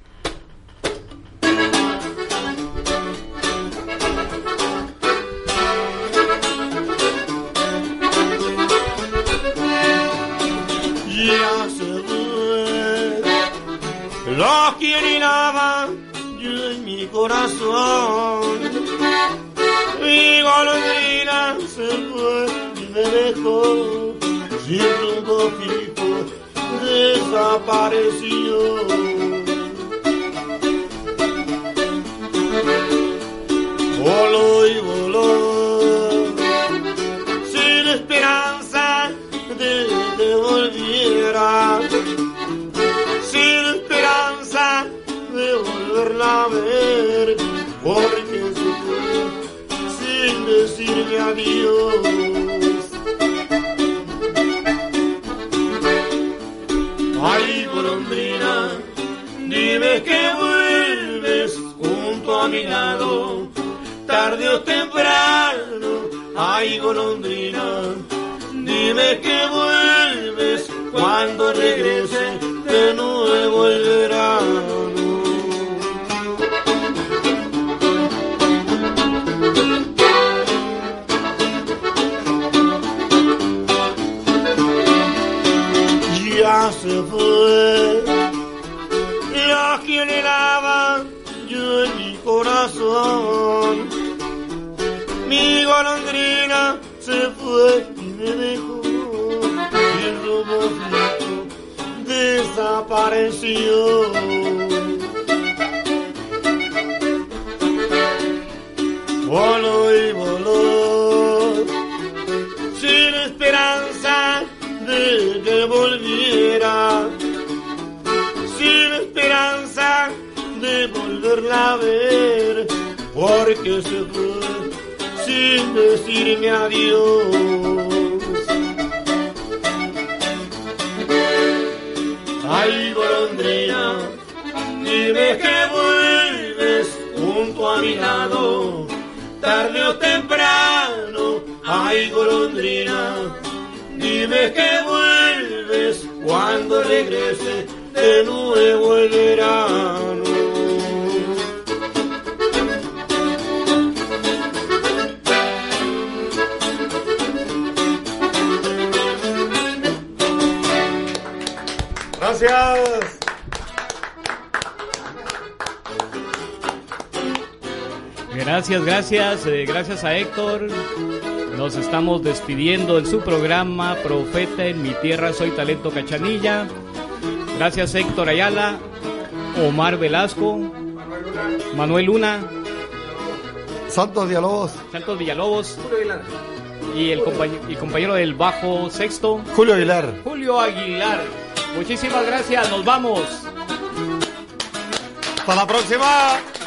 Ya se fue lo que anhelaba yo en mi corazón. Mi golondrina se fue y me dejó sin rumbo fijo, desapareció. Voló y voló sin esperanza de que volviera, sin esperanza de volverla a ver, porque se fue sin decirme adiós. Ay, golondrina, dime que vuelves junto a mi lado, tarde o temprano. Ay, golondrina, dime que vuelves cuando regrese de nuevo el verano. Ya se fue lo que anhelaba yo en mi corazón. Mi golondrina se fue y me dejó sin rumbo fijo, desapareció. Voló y voló sin esperanza de que volviera, sin esperanza de volverla a ver, porque se fue sin decirme adiós. Ay, golondrina, dime que vuelves junto a mi lado, tarde o temprano. Ay, golondrina, dime que vuelves cuando regrese de nuevo el verano. Gracias. Gracias, gracias, eh, gracias a Héctor. Nos estamos despidiendo en su programa Profeta en mi tierra, soy talento Cachanilla. Gracias Héctor Ayala, Omar Velasco, Manuel Luna, Santos Villalobos, Santos Villalobos y el compañero, el compañero del bajo sexto, Julio Aguilar. Julio Aguilar. Muchísimas gracias, nos vamos. Hasta la próxima.